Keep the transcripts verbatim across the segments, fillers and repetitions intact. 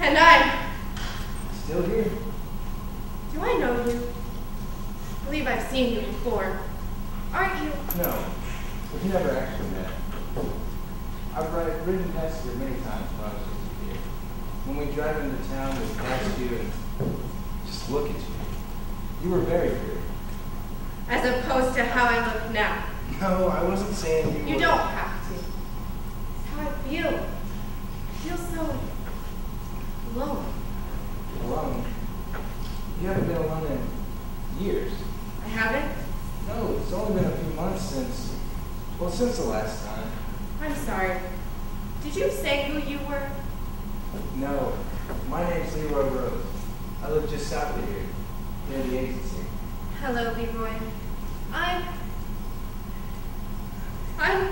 And I'm still here. Do I know you? I believe I've seen you before. Aren't you? No, we've never actually met. I've ridden past you many times when I was just a kid. When we drive into town, we pass you and just look at you. You were very pretty. As opposed to how I look now. No, I wasn't saying you You were... don't have to. It's how I feel. I feel so alone. Alone? You haven't been alone in years. I haven't? No, it's only been a few months since, well, since the last time. I'm sorry. Did you say who you were? No, my name's Robe. I live just south of here, near the agency. Hello, Leroy. I'm... I'm...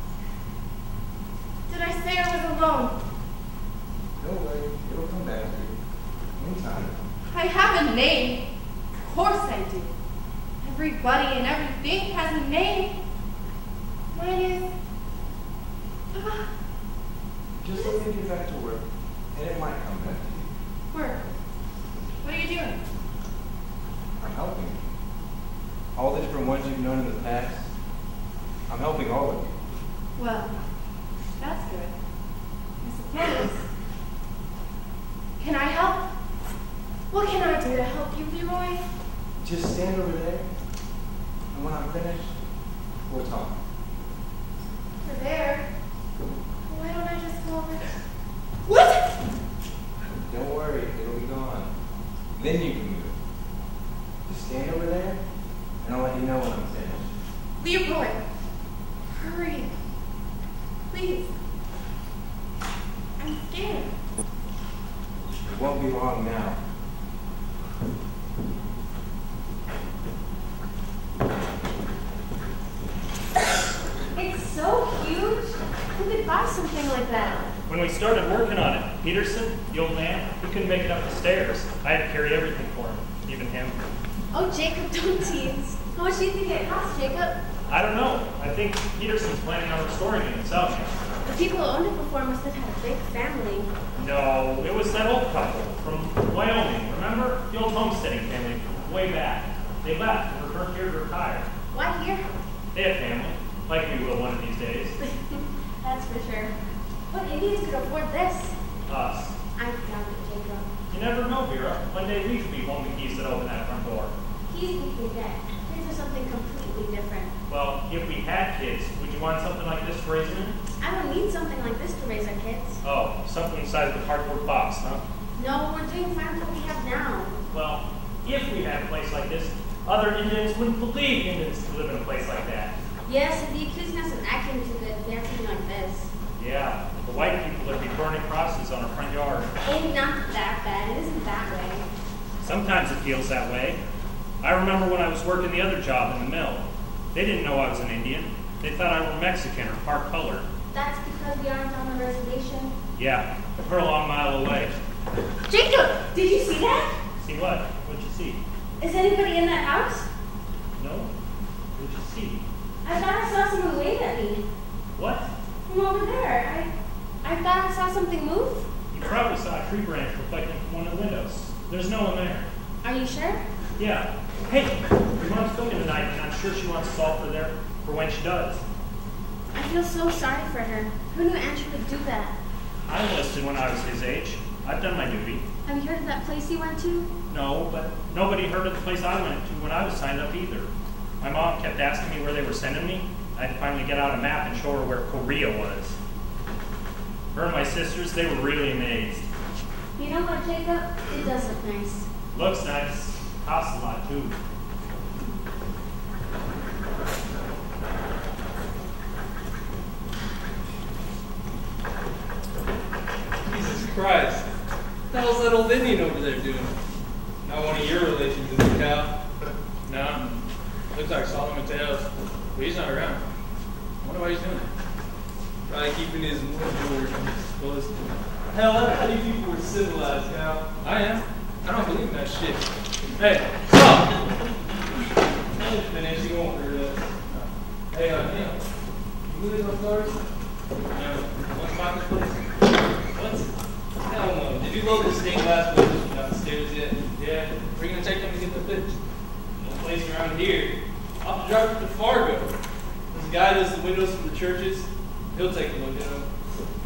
Did I say I was alone? Don't worry, it'll come back to you. Anytime. I have a name. Of course I do. Everybody and everything has a name. Mine is... Uh, Just let me get back to work, and it might come back to you. Work? What are you doing? I'm helping you. All the different ones you've known in the past, I'm helping all of you. Well, that's good. I suppose. Can I help? What can I do to help you, Leroy? Just stand over there, and when I'm finished, we'll talk. Over there? Why don't I just go over there? What? Don't worry, it'll be gone. Then you can move. Just stand over there, and I'll let you know when I'm finished. Leroy, hurry. Please. I'm scared. It won't be long now. It's so huge. Who could buy something like that? When we started working on it, Peterson, the old man, he couldn't make it up the stairs. I had to carry everything for him, even him. Oh, Jacob, don't tease. How much do you think it cost, Jacob? I don't know. I think Peterson's planning on restoring it himself. The people who owned it before must have had a big family. No, it was that old couple from Wyoming. Remember? The old homesteading family from way back. They left and returned here to retire. Why here? They had family, like we will one of these days. That's for sure. What Indians could afford this? Us. I doubt it, Jacob. You never know, Vera. One day we could be home the keys that open that front door. He's thinking that. Kids are something completely different. Well, if we had kids, would you want something like this to raise them in? I don't need something like this to raise our kids. Oh, something the size of a cardboard box, huh? No, we're doing fine with what we have now. Well, if we had a place like this, other Indians wouldn't believe Indians could live in a place like that. Yes, if the accusing us of acting too good, they're acting like this. Yeah, the white people would be burning crosses on our front yard. Ain't not that bad. It isn't that way. Sometimes it feels that way. I remember when I was working the other job in the mill. They didn't know I was an Indian. They thought I were Mexican or part colored. That's because we aren't on the reservation. Yeah, we're a long mile away. Jacob, did you see that? See what? What'd you see? Is anybody in that house? No? What'd you see? I thought I saw someone wave at me. What? From over there. I I thought I saw something move. You probably saw a tree branch reflecting from one of the windows. There's no one there. Are you sure? Yeah. Hey, your mom's cooking tonight, and I'm sure she wants salt for there for when she does. I feel so sorry for her. Who knew Andrew would do that? I enlisted when I was his age. I've done my duty. Have you heard of that place you went to? No, but nobody heard of the place I went to when I was signed up either. My mom kept asking me where they were sending me. I had to finally get out a map and show her where Korea was. Her and my sisters, they were really amazed. You know what, Jacob? It does look nice. Looks nice. Costs a lot, too. Jesus Christ. What the hell's that old Indian over there doing? Not one of your relations, is it, Cal? No. Looks like Solomon Tails. But he's not around. I wonder why he's doing it. Probably keeping his mojo from supposed to. Hell, I thought you people were civilized, Cal. I am. I don't believe in that shit. Hey, stop! Finish, you won't hurt us. Hey, uh, Neil, you moving those doors? Yeah. What's about this place? What? Hell no. Did you broke the stained glass windows from downstairs yet. Yeah, we're gonna take them to get the fixed. No place around here. I'll have to drive to Fargo. There's a guy that does the windows for the churches. He'll take a look at them.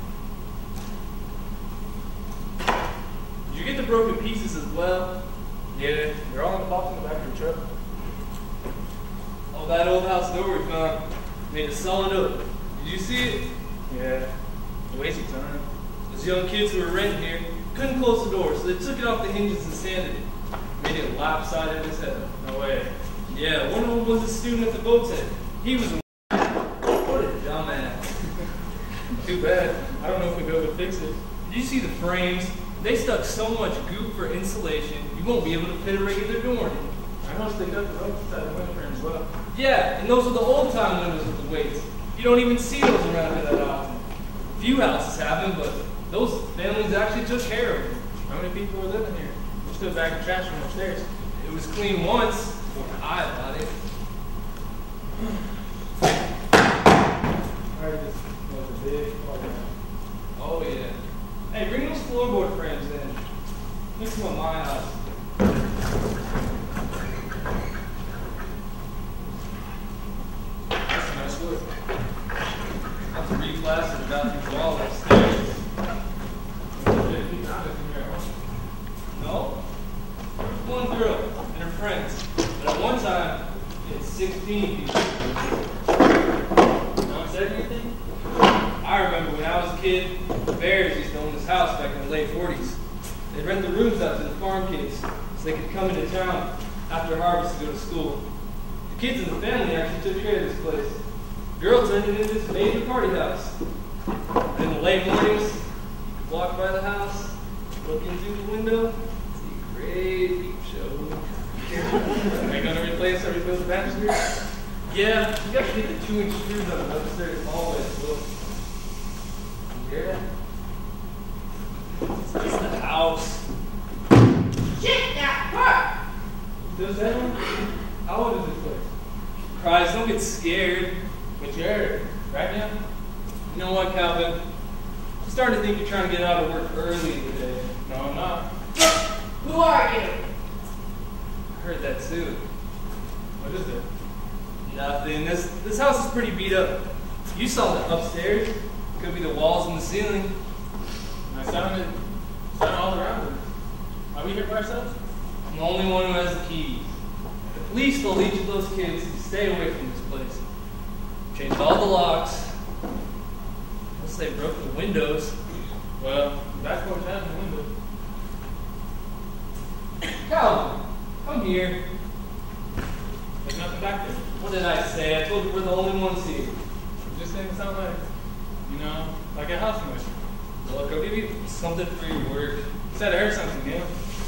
Did you get the broken pieces as well? Yeah, they're all in the box in the back of the truck. Oh, that old house door we found made a solid oak. Did you see it? Yeah, a waste of time. Those young kids who were renting here couldn't close the door, so they took it off the hinges and sanded it. Made it lopsided as hell. No way. Yeah, one of them was a student at the boat's head. He was a what a dumbass. Too bad. I don't know if we'll be able to fix it. Did you see the frames? They stuck so much goop for insulation, you won't be able to fit a regular door in. I noticed they got the ropes inside the window frame as well. Yeah, and those are the old-time windows with the weights. You don't even see those around here that often. Few houses have them, but those families actually took care of them. How many people were living here? We're still bagging trash from upstairs. It was clean once before I bought it. I heard this was a big party. Oh yeah. Hey, bring those floorboard frames in. Mix them at my house. That's a nice wood. Have to replaster the bathroom wall upstairs. No? One girl and her friends. But at one time, it had sixteen people. No one said anything? I remember when I was a kid, the Bears used to own this house back in the late forties. They'd rent the rooms out to the farm kids so they could come into town after harvest to go to school. The kids in the family actually took care of this place. The girl turned it into this major party house. And in the late mornings, you could walk by the house, look in through the window, see a great peep show. Are you going to replace or rebuild the banister? Yeah, you got to get the two-inch screws on the upstairs hallway as well. You hear that? It's just the house. Shit, that hurt! Does that one? How old is this place? Christ, don't get scared. But you're right now? You know what, Calvin? I'm starting to think you're trying to get out of work early today. No, I'm not. Who are you? I heard that too. What is it? Nothing. This this house is pretty beat up. You saw the upstairs. Could be the walls and the ceiling. I sounded, sounded all around us. Are we here by ourselves? I'm the only one who has the keys. The police told each of those kids to stay away from this place. Changed all the locks. Unless they broke the windows. Well, the back porch has a window. Calvin, come here. There's nothing back there. What did I say? I told you we're the only ones here. It just didn't sound like, you know, like a house noise. Look, I'll give you something for your work. You said I heard something, Neil.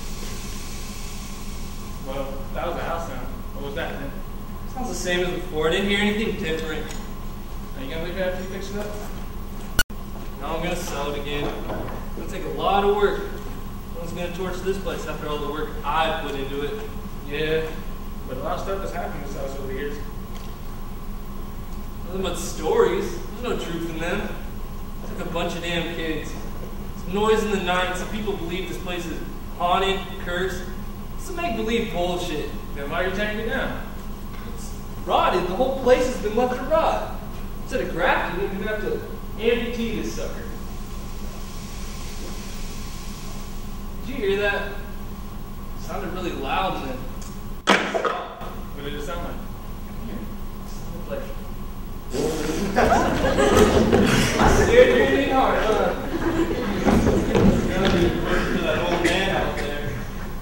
Well, that was a house sound. What was that then? Sounds the same as before. I didn't hear anything different. Are you gonna leave it after you fix it up? Now I'm gonna sell it again. It's gonna take a lot of work. No one's gonna torch this place after all the work I put into it. Yeah, but a lot of stuff has happened in this house over the years. Nothing but stories. There's no truth in them. It's like a bunch of damn kids. Some noise in the night. Some people believe this place is haunted, cursed. Some make-believe bullshit. Then why are you tearing it down? It's rotted. The whole place has been left to rot. Instead of grafting, you're gonna have to amputee this sucker. Did you hear that? It sounded really loud then. What did it sound like? Like, scared you anything hard, huh? You're gonna be working for that old man out there.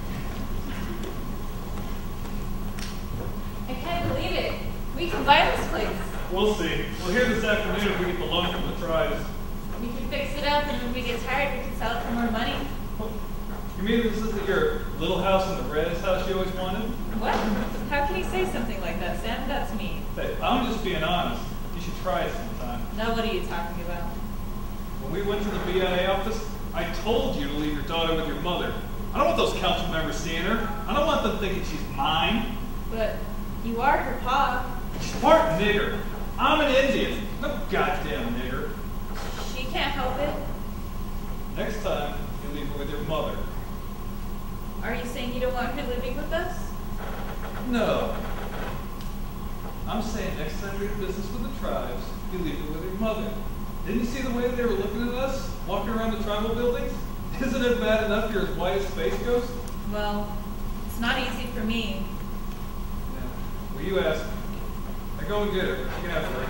I can't believe it. We can buy this place. We'll see. We'll hear this afternoon if we get the loan from the tribes. We can fix it up, and when we get tired, we can sell it for more money. You mean this isn't your little house in the res house you always wanted? What? How can you say something like that, Sam? That's mean. Hey, I'm just being honest. You should try it sometime. Now what are you talking about? When we went to the B I A office, I told you to leave your daughter with your mother. I don't want those council members seeing her. I don't want them thinking she's mine. But you are her pa. She's part nigger. I'm an Indian. No goddamn nigger. She can't help it. Next time, you leave her with your mother. Are you saying you don't want her living with us? No. I'm saying next time you're in business with the tribes, you leave her with your mother. Didn't you see the way they were looking at us, walking around the tribal buildings? Isn't it bad enough you're as white as space ghost? Well, it's not easy for me. Yeah. Well, you asked me. Now go and get her. You can have her.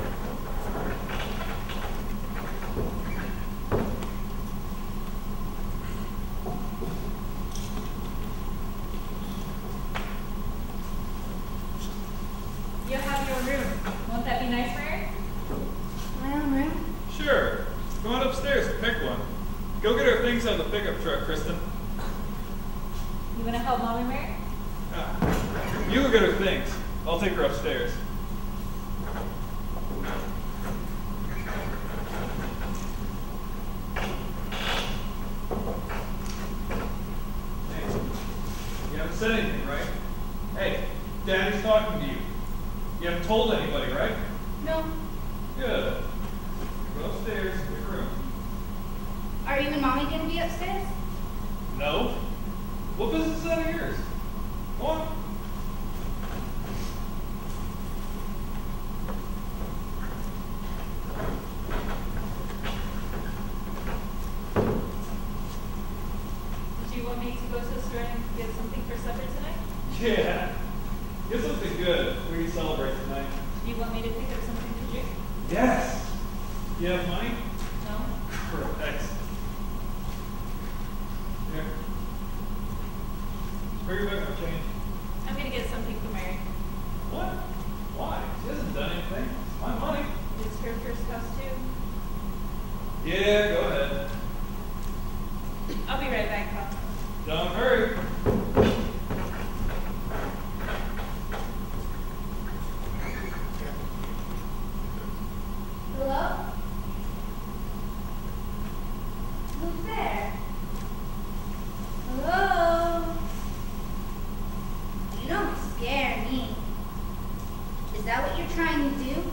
You have your room. Won't that be nice for her? My own room? Sure. Go on upstairs and pick one. Go get her things on the pickup truck, Kristen. You want to help Mommy Mary? Ah. You go get her things. I'll take her upstairs. Hey, you haven't said anything, right? Hey, Daddy's talking to you. You haven't told anybody, right? No. Good. Go upstairs to your room. Are you and Mommy going to be upstairs? No. What business is that of yours? Go on. Did you want me to go to the store and get something for supper tonight? Yeah. Get something good. We can celebrate tonight. Do you want me to pick up something to drink? Yes. You have money? No? Perfect. Here. Bring her back my change. I'm going to get something for Mary. What? Why? She hasn't done anything. It's my money. It's her first costume. Yeah, go ahead. I'll be right back, Pop. Don't hurry. Hello? Who's there? Hello? You don't scare me. Is that what you're trying to do?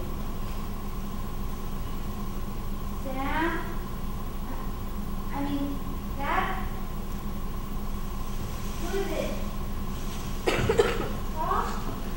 Sam? I mean, Dad? Who is it? Paul?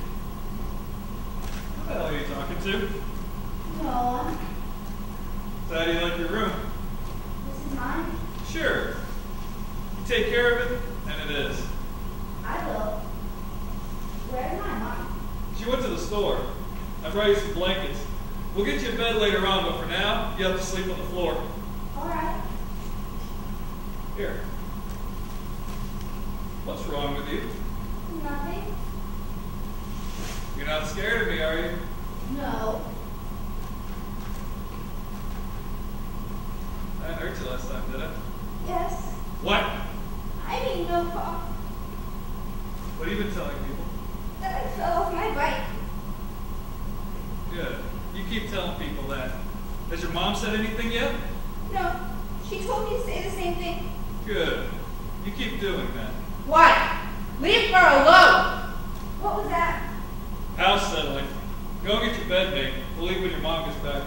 Who the hell are you talking to? No one. So how do you like your room? This is mine. Sure. You take care of it, and it is. I will. Where's my mom? She went to the store. I brought you some blankets. We'll get you a bed later on, but for now, you have to sleep on the floor. All right. Here. What's wrong with you? Nothing. You're not scared of me, are you? No. I didn't hurt you last time, did I? Yes. What? I didn't know, Pa. What have you been telling people? That I fell off my bike. Good. You keep telling people that. Has your mom said anything yet? No. She told me to say the same thing. Good. You keep doing that. What? Leave her alone! What was that? House settling. Go and get your bed made. We'll leave when your mom gets back.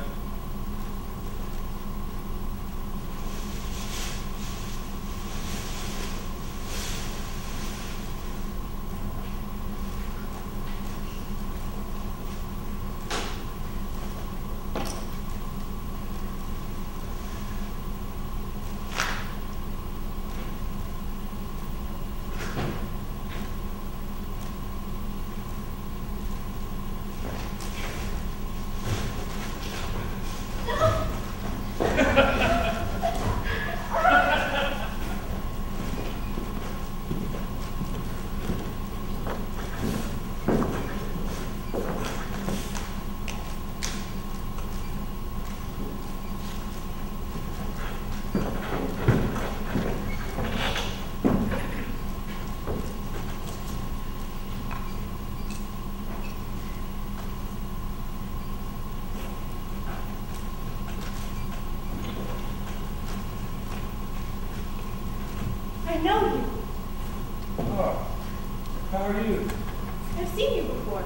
I know you. Oh, how are you? I've seen you before.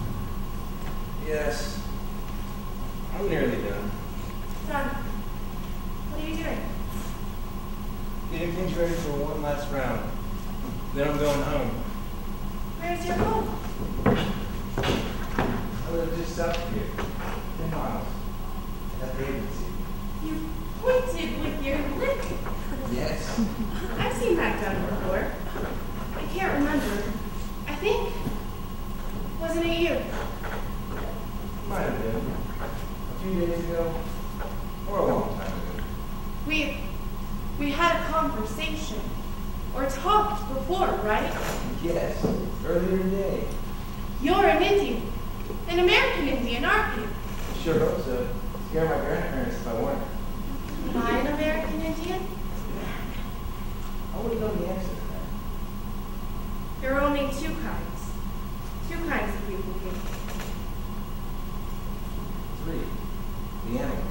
Yes. I'm nearly done. Son, what are you doing? getting things ready for one last round. Then I'm going home. Where's your home? I live just south of here, ten miles. At the agency. You pointed with your lip. Yes. I've seen that done before. I can't remember. I think, wasn't it you? Might have been. A few days ago, or a long time ago. We, we had a conversation, or talked before, right? Yes, earlier today. You're an Indian, an American Indian, aren't you? Sure hope so. Scare my grandparents if I weren't. Am I an American Indian? I wouldn't know the answer to that. There are only two kinds. Two kinds of people here. Three. The animals.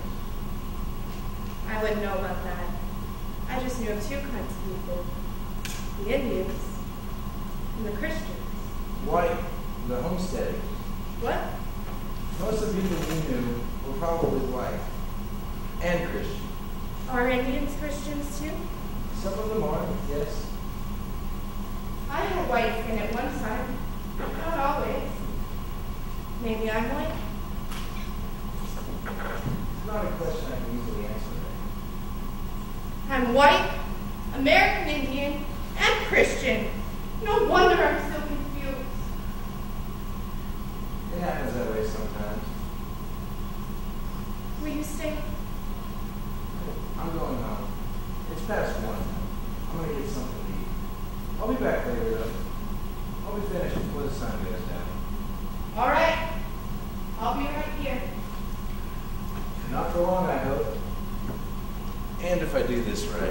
I wouldn't know about that. I just knew of two kinds of people. The Indians and the Christians. White. The homesteaders. What? Most of the people we knew were probably white. And Christian. Are Indians Christians too? Some of them are, yes. I had white skin at one time. Not always. Maybe I'm white. It's not a question I can easily answer. I'm white, American Indian, and Christian. No wonder I'm so confused. It happens that way sometimes. Will you stay? I'm going home. It's past one. I'm going to get something to eat. I'll be back later, though. I'll be finished before the sun goes down. All right. I'll be right here. Not for long, I hope. And if I do this right.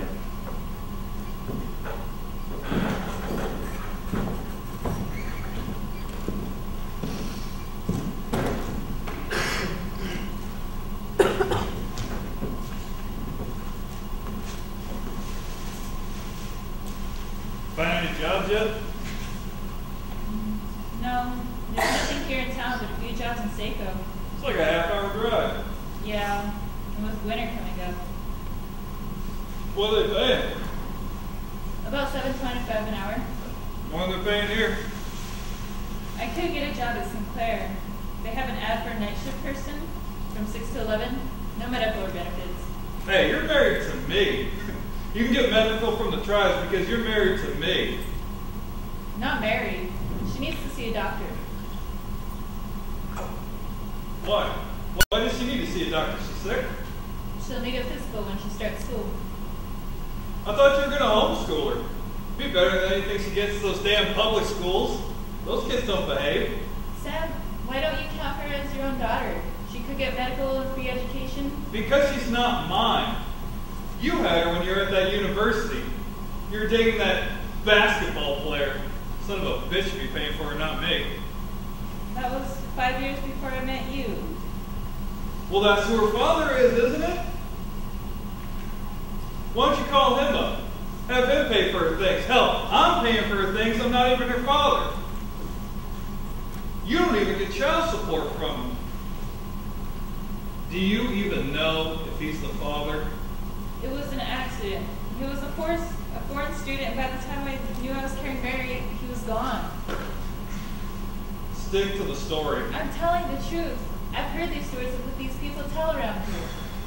Find any jobs yet? No, there's nothing here in town but a few jobs in Seiko. It's like a half hour drive. Yeah, and with winter coming up. What are they paying? About seven twenty-five an hour. More than they're paying here. I could get a job at Sinclair. They have an ad for a night shift person from six to eleven. No medical or benefits. Hey, you're married to me. You can get medical from the tribes because you're married to me. Not married. She needs to see a doctor. Why? Why does she need to see a doctor? She's sick? She'll need a physical when she starts school. I thought you were going to homeschool her. Be better than anything she gets at those damn public schools. Those kids don't behave. Sam, why don't you count her as your own daughter? She could get medical and free education. Because she's not mine. You had her when you were at that university. You were dating that basketball player. Son of a bitch should be paying for her, not me. That was five years before I met you. Well, that's who her father is, isn't it? Why don't you call him up? Have him pay for her things. Hell, I'm paying for her things. I'm not even her father. You don't even get child support from him. Do you even know if he's the father? It was an accident. He was a, force, a foreign student, and by the time I knew I was carrying Mary, he was gone. Stick to the story. I'm telling the truth. I've heard these stories of what these people tell around here.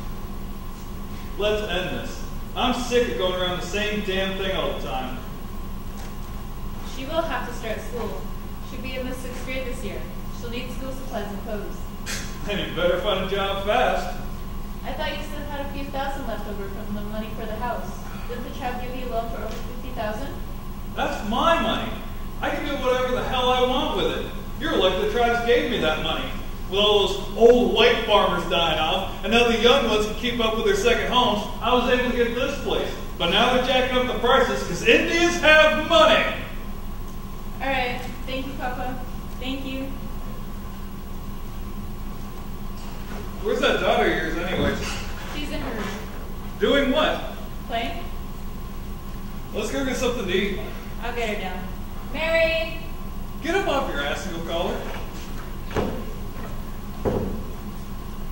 Let's end this. I'm sick of going around the same damn thing all the time. She will have to start school. She'll be in the sixth grade this year. She'll need school supplies and clothes. Then you better find a job fast. I thought you still had a few thousand left over from the money for the house. Didn't the tribe give you a loan for over fifty thousand? That's my money. I can do whatever the hell I want with it. You're lucky the tribes gave me that money. With all those old white farmers dying off, and now the young ones can keep up with their second homes, I was able to get this place. But now they're jacking up the prices because Indians have money. All right. Thank you, Papa. Thank you. Where's that daughter of yours anyway? She's in her room. Doing what? Playing? Let's go get something to eat. I'll get her down. Mary! Get up off your ass and go call her.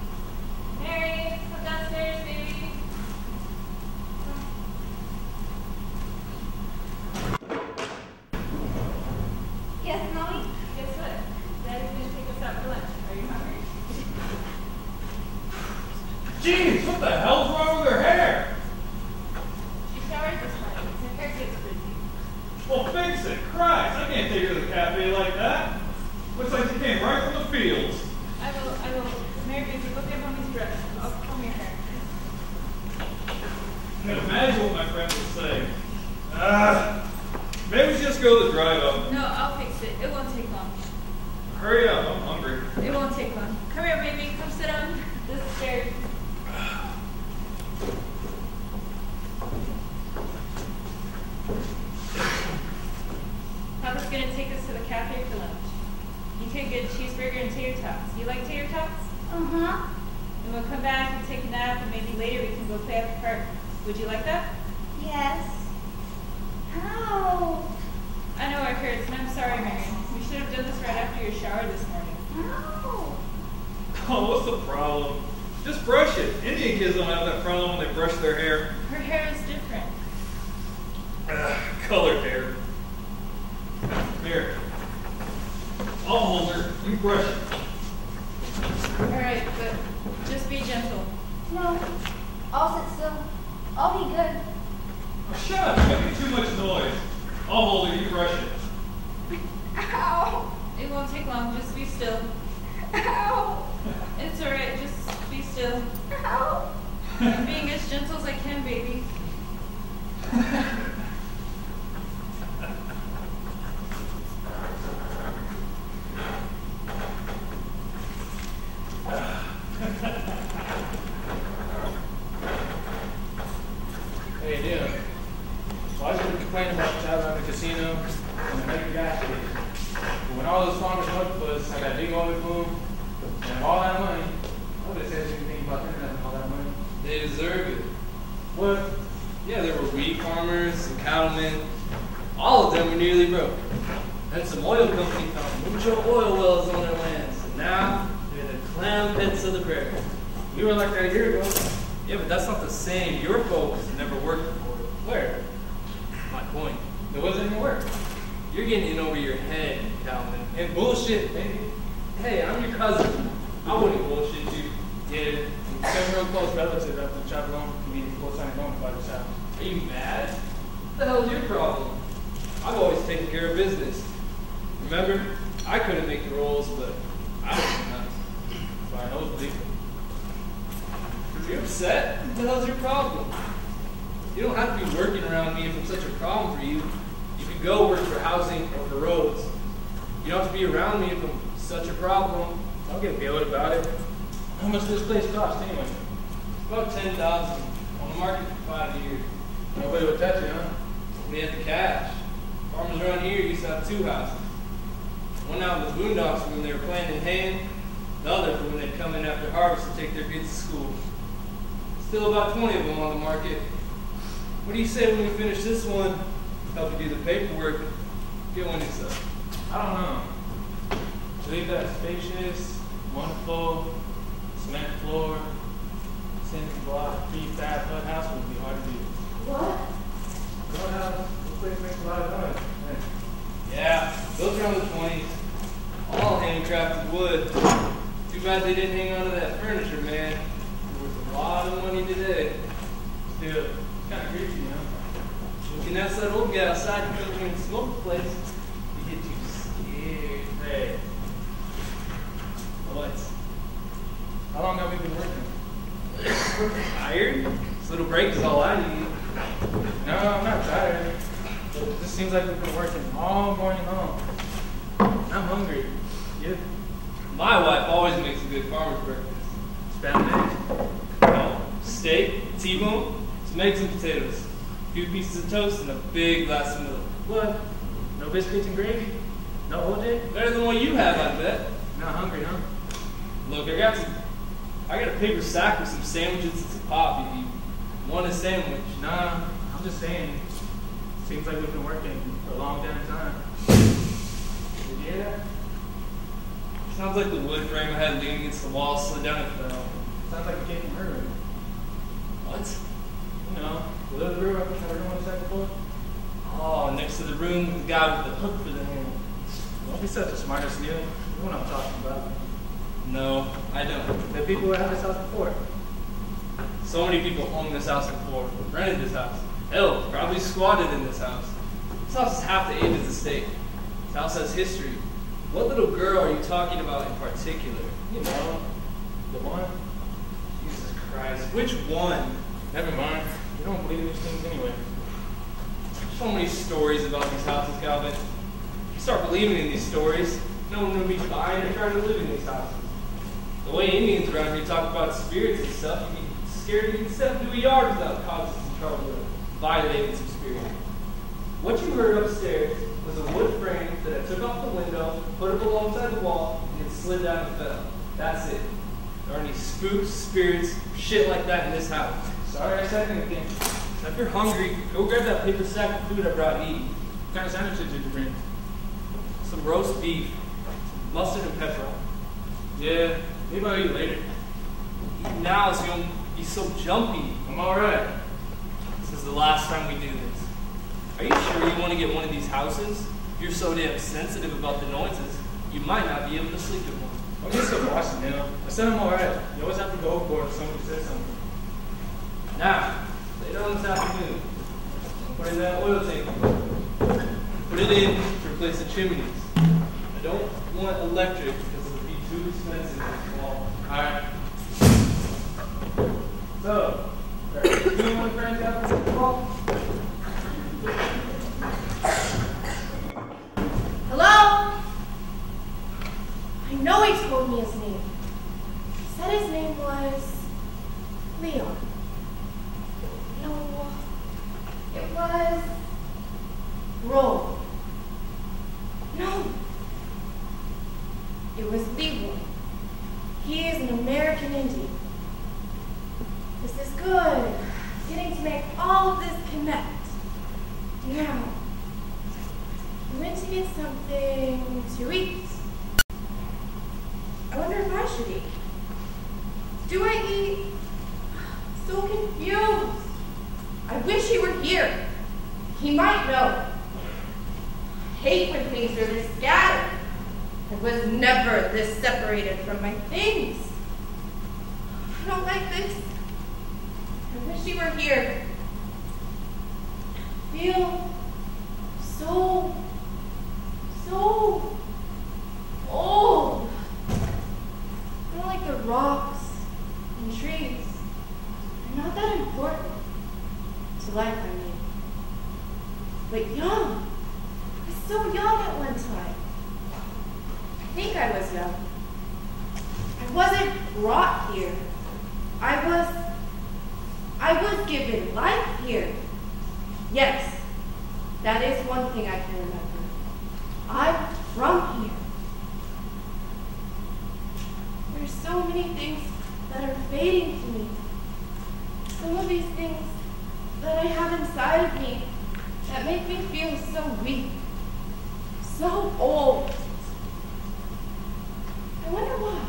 Mary, come downstairs, baby. Well, fix it. Christ, I can't take her to the cafe like that. Looks like she came right from the fields. I will, I will. Mary Baby, look at Mommy's dress. I'll comb your hair. I can imagine what my friend would say. Ah, maybe we just go to the drive up. No, I'll fix it. It won't take long. Hurry up, I'm hungry. It won't take long. Come here, baby. Come sit on this chair. Papa's gonna take us to the cafe for lunch. You take a cheeseburger and tater tots. You like tater tots? Uh-huh. And we'll come back and take a nap, and maybe later we can go play at the park. Would you like that? Yes. Ow. I know it hurts, and I'm sorry, Mary. We should have done this right after your shower this morning. Ow. Oh, what's the problem? Just brush it. Indian kids don't have that problem when they brush their hair. Her hair is different. Uh, colored hair. Here. I'll hold her. You brush it. Alright, but just be gentle. No. I'll sit still. I'll be good. Oh, shut up. You're making too much noise. I'll hold her. You brush it. Ow. It won't take long, just be still. Ow. It's alright, just be still. Ow. I'm being as gentle as I can, baby. Hey, Dianne. Why should we complain about the job at the casino and the mega gas station? But when all those farmers work for us, I got big oil boom and all that money. Nobody says anything about them having all that money. They deserve it. What? Yeah, there were wheat farmers, some cattlemen. All of them were nearly broke. And some oil company found mucho oil wells on their lands. And now they're the clam pits of the prairie. We were like that a year ago. Yeah, but that's not the same. Your folks never worked before. Where? My point. There wasn't any work. You're getting in over your head, Calvin. And bullshit, baby. Hey, I'm your cousin. I wouldn't bullshit you. Yeah, some real close relatives have to travel home to be full-time loan by the child. Are you mad? What the hell's your problem? I've always taken care of business. Remember, I couldn't make the rolls, but I was nuts. So I know it's legal. You're upset? What the hell's your problem? You don't have to be working around me if it's such a problem for you. You could go work for housing or for roads. You don't have to be around me if I'm such a problem. I'll get billed about it. How much does this place cost anyway? About ten thousand on the market for five years. Nobody would touch it, huh? We had the cash. Farmers around here used to have two houses. One out in the boondocks when they were planting hay, the other for when they'd come in after harvest to take their kids to school. Still about twenty of them on the market. What do you say when we finish this one, help you do the paperwork, get one yourself? I don't know. To leave that spacious, one full, cement floor, cinder block, prefab hut house would be hard to do. What? Hut house, this place makes a lot of noise. Yeah, built around the twenties. All handcrafted wood. Too bad they didn't hang on to that furniture, man. Worth a lot of money today. Still, it's kind of creepy, you know? You can ask that old guy outside to come in and smoke the place. You get too scared. Hey. What? How long have we been working? Tired? This little break is all I need. No, I'm not tired. But it just seems like we've been working all morning long. I'm hungry. You? My wife always makes a good farmer's breakfast. Spam eggs? No, steak, T-bone, some eggs and potatoes, a few pieces of toast, and a big glass of milk. What? No biscuits and gravy? No whole day? Better than what you have, I bet. Not hungry, huh? Look, I got some, I got a paper sack with some sandwiches and some pop if you want a sandwich. Nah, I'm just saying. Seems like we've been working for a long damn time. Did you hear that? Sounds like the wood frame I had leaning against the wall slid down and fell. Sounds like it came from her room. What? You know, the little girl had her room on the second floor. Oh, next to the room with the guy with the hook for the handle. Don't be such a smartass, Neil. You know what I'm talking about. No, I don't. The people who had this house before. So many people own this house before, rented this house. Hell, probably squatted in this house. This house is half the age of the state. This house has history. What little girl are you talking about in particular? You know, the one. Jesus Christ, which one? Never mind. You don't believe these things anyway. So many stories about these houses, Calvin. You start believing in these stories, no one will be buying or trying to live in these houses. The way Indians around here talk about spirits and stuff, you get scared to even step into a yard without causing some trouble or violating some spirit. What you heard upstairs was a wood frame that I took off the window, put up alongside the wall, and it slid down and fell. That's it. There aren't any spooks, spirits, shit like that in this house. Sorry I said anything. Now, if you're hungry, go grab that paper sack of food I brought to eat. What kind of sandwiches did you bring? Some roast beef, mustard and pepper. Yeah, maybe I'll eat later. Eat now so you won't be so jumpy. I'm alright. This is the last time we do this. Are you sure you want to get one of these houses? If you're so damn sensitive about the noises, you might not be able to sleep in one. I'm just so watching, you know. I said I'm alright. You always have to go for it if somebody says something. Now, later on this afternoon, I'll put in that oil tank. Put it in to replace the chimneys. I don't want electric because it would be too expensive to wall. Alright. So, are you and my friends out for football? Hello? I know he told me his name. He said his name was Leon. No, it was Robe. No, it was Leroy. He is an American Indian. This is good. Getting to make all of this connect. Now, we went to get something to eat. I wonder if I should eat. Do I eat? So confused. I wish he were here. He might know. I hate when things are this scattered. I was never this separated from my things. I don't like this. I wish he were here. I feel so, so old. I feel like the rocks and trees are not that important to life, I mean. But young. I was so young at one time. I think I was young. I wasn't brought here. I was, I was given life here. Yes, that is one thing I can remember. I'm from here. There's so many things that are fading to me. Some of these things that I have inside of me that make me feel so weak, so old. I wonder why.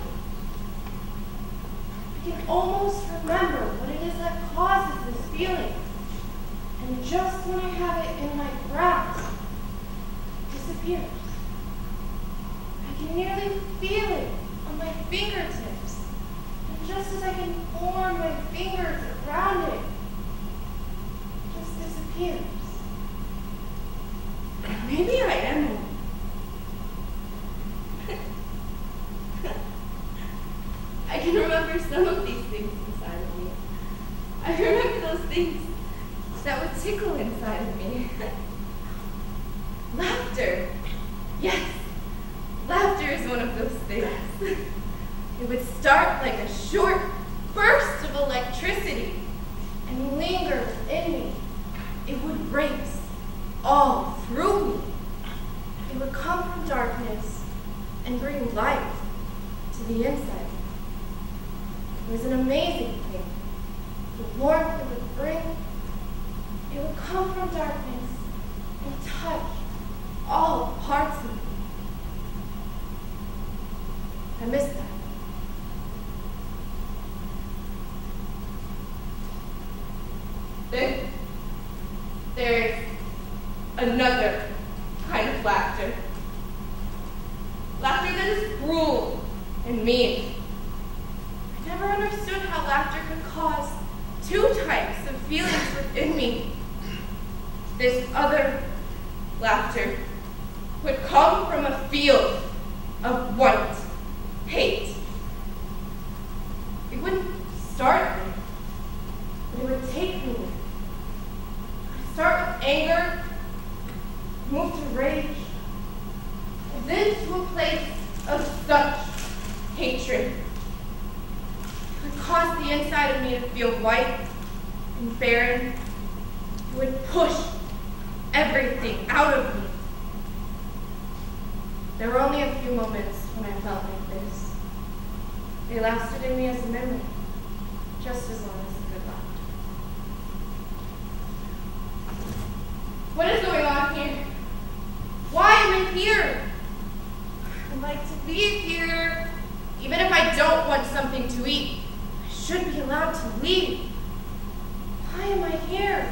I can almost remember what it is that causes this feeling. And just when I have it in my grasp, it disappears. I can nearly feel it on my fingertips. And just as I can form my fingers around it, it just disappears. Maybe I am old. I can remember some of these things inside of me. I remember those things that would tickle inside of me. Laughter. Yes, laughter is one of those things. It would start like a short burst of electricity and linger within me. It would race all through me. It would come from darkness and bring light to the inside. It was an amazing thing. The warmth it would bring, it would come from darkness and touch all parts of me. I miss that. Then there's another kind of laughter. Laughter that is cruel and mean. I never understood how laughter could cause two types of feelings within me. This other laughter would come from a field of white hate. It wouldn't start me, but it would take me. I'd start with anger, move to rage, and then to a place of such hatred. It would cause the inside of me to feel white and barren. It would push everything out of me. There were only a few moments when I felt like this. They lasted in me as a memory, just as long as it could last. What is going on here? Why am I here? I'd like to be here. Even if I don't want something to eat, I should be allowed to leave. Why am I here?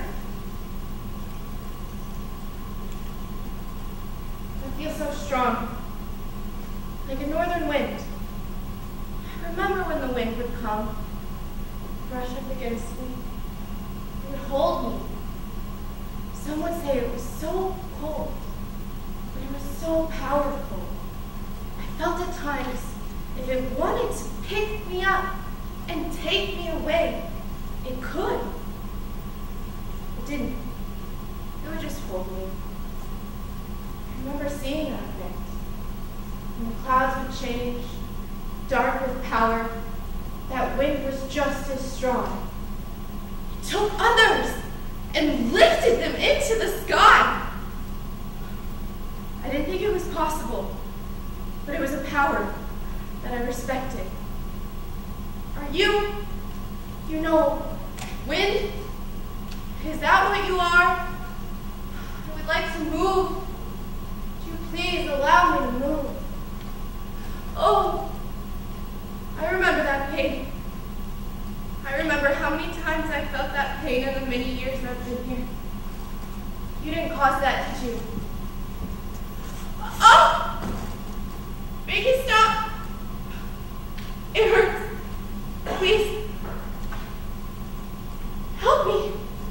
I feel so strong, like a northern wind. I remember when the wind would come, brush up against me, it would hold me. Some would say it was so cold, but it was so powerful. I felt at times if it wanted to pick me up and take me away, it could. It didn't. It would just hold me. I remember seeing that wind. When the clouds would change, dark with power, that wind was just as strong. It took others and lifted them into the sky. I didn't think it was possible, but it was a power that I respected. Are you, you know, wind? Is that what you are? I would like to move. Would you please allow me to move? Oh, I remember that pain. I remember how many times I felt that pain in the many years I've been here. You didn't cause that, did you? Oh! Make it stop! It hurts. Please. Help me.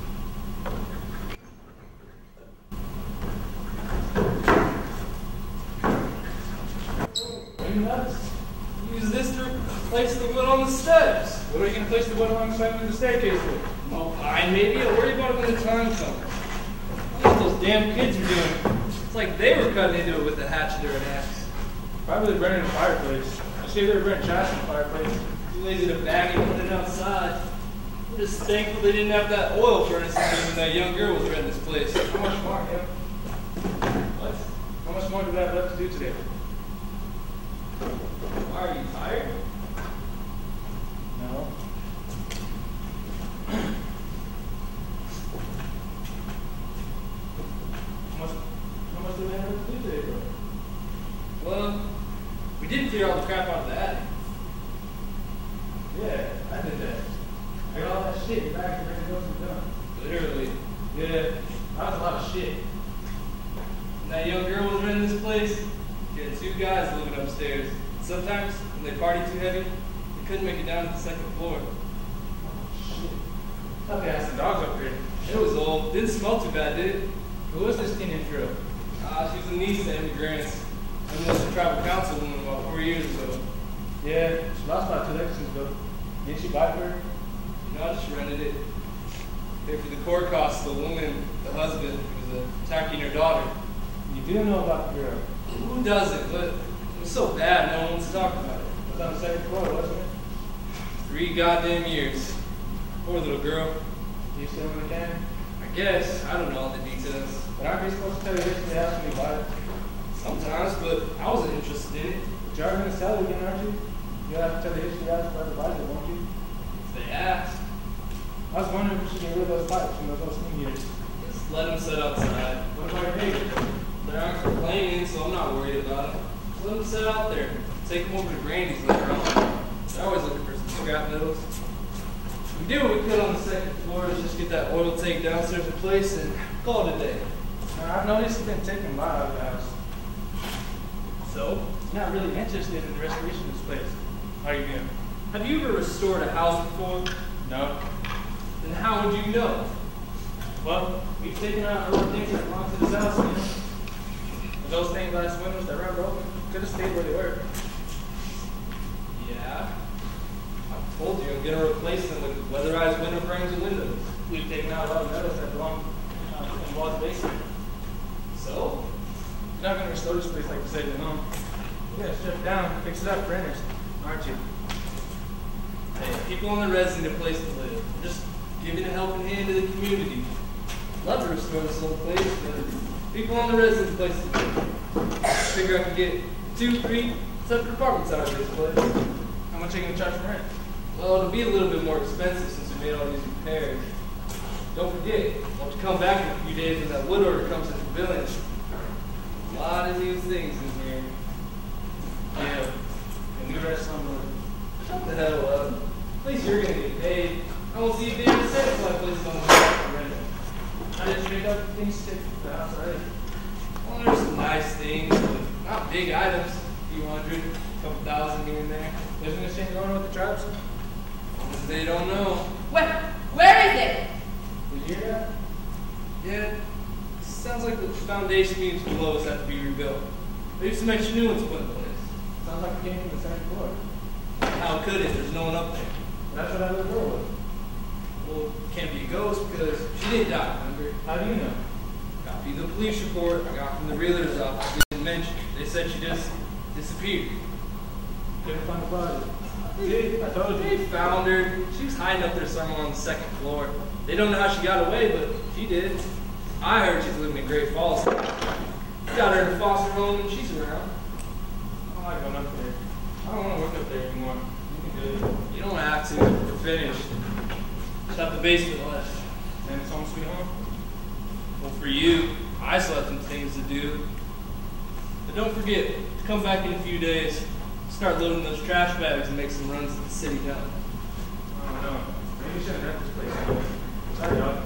Are you nuts? Use this to replace the wood on the steps. What are you going to place the wood alongside the staircase with? Oh, pine maybe? I'll worry about it when the time comes. What those damn kids are doing? It's like they were cutting into it with a hatchet or an axe. Probably burning a fireplace. I see they were burning trash in the fireplace. Too lazy to bag it and put it outside. I'm just thankful they didn't have that oil furnace when that young girl was renting this place. How much more, yeah? What? How much more do I have left to do today? Why, are you tired? No. How much, how much do we have to do today, bro? Well, we did clear all the crap out of the attic. Yeah, I did that. I got all that shit back and ready to go to the done. Literally. Yeah, that was a lot of shit. And that young girl was renting this place. She had two guys living upstairs. Sometimes, when they partied too heavy, they couldn't make it down to the second floor. Oh, shit. I thought they had some dogs up here. It was old. Didn't smell too bad, did it? Who was this teenage girl? Ah, uh, she was a niece to immigrants. I was a tribal councilwoman about four years ago. Yeah, she lost about two legs ago. Didn't she buy for her? No, I just rented it. Paid for the court costs, the woman, the husband, was attacking her daughter. You do know about the girl. Who doesn't? But it was so bad, no one wants to talk about it. It was on the second floor, wasn't it? Three goddamn years. Poor little girl. Do you still in the can? I guess. I don't know all the details. But aren't they supposed to tell you history of the house when you buy it? Sometimes, but I wasn't interested in it. But you are going to sell it again, aren't you? You'll have to tell the history of the house before buys it, won't you? If they ask. I was wondering if we should get rid of those pipes from those steam heaters. Just let them sit outside. What about your neighbors? They aren't complaining, so I'm not worried about them. Just let them sit out there. Take them over to Grandy's later on. They're always looking for some scrap metals. We do what we could on the second floor is just get that oil tank downstairs in place and call it a day. Now, I've noticed you've been taking a lot out of the house. So? You're not really interested in the restoration of this place. How are you doing? Have you ever restored a house before? No. Then how would you know? Well, we've taken out other things that belong to this house, you know? And those stained glass windows that ran broken could have stayed where they were. Yeah. I told you I'm going to replace them with weatherized window frames and windows. We've taken out a lot of metals that belong uh, in Wall's basement. So? You're not going to restore this place like you said, you know. You're going to strip it down, fix it up for Reyners, aren't you? Hey, people on the res need a place to live. I'm just giving a helping hand to the community. Love to restore this old place, but people on the res need a place to live. I figure I can get two, three separate apartments out of this place. How much are you going to charge for rent? Well, it'll be a little bit more expensive since we made all these repairs. Don't forget, I'll have to come back in a few days when that wood order comes into the village. A lot of new things in here. Yeah. And we rest on the... Shut the hell up. At least you're gonna get paid. I won't see you paying a cent until I place it on the market for rent. How did you make up things stick to the house already? Well, there's some nice things, but not big items. A few hundred, a couple thousand here and there. Isn't this thing going with the tribes? They don't know. Where, where is it? Did you hear that? Yeah, sounds like the foundation beams below us have to be rebuilt. Maybe some extra new ones put in place. Sounds like it came from the second floor. How could it? There's no one up there. That's what that little girl was. Well, it can't be a ghost because she didn't die, remember? How do you know? Copy the police report I got from the realtor's office. They didn't mention it. They said she just disappeared. Couldn't find the body. See, I told They you. found her. She was hiding up there somewhere on the second floor. They don't know how she got away, but she did. I heard she's living in Great Falls. Got her in a foster home and she's around. I don't like going up there. I don't want to work up there anymore. You can do it. You don't have to. We're finished. Just have the basement left. And it's home sweet home. Well, for you, I still have some things to do. But don't forget to come back in a few days. Start loading those trash bags and make some runs to the city dump. I don't know. Maybe you shouldn't rent this place anymore. Sorry, dog.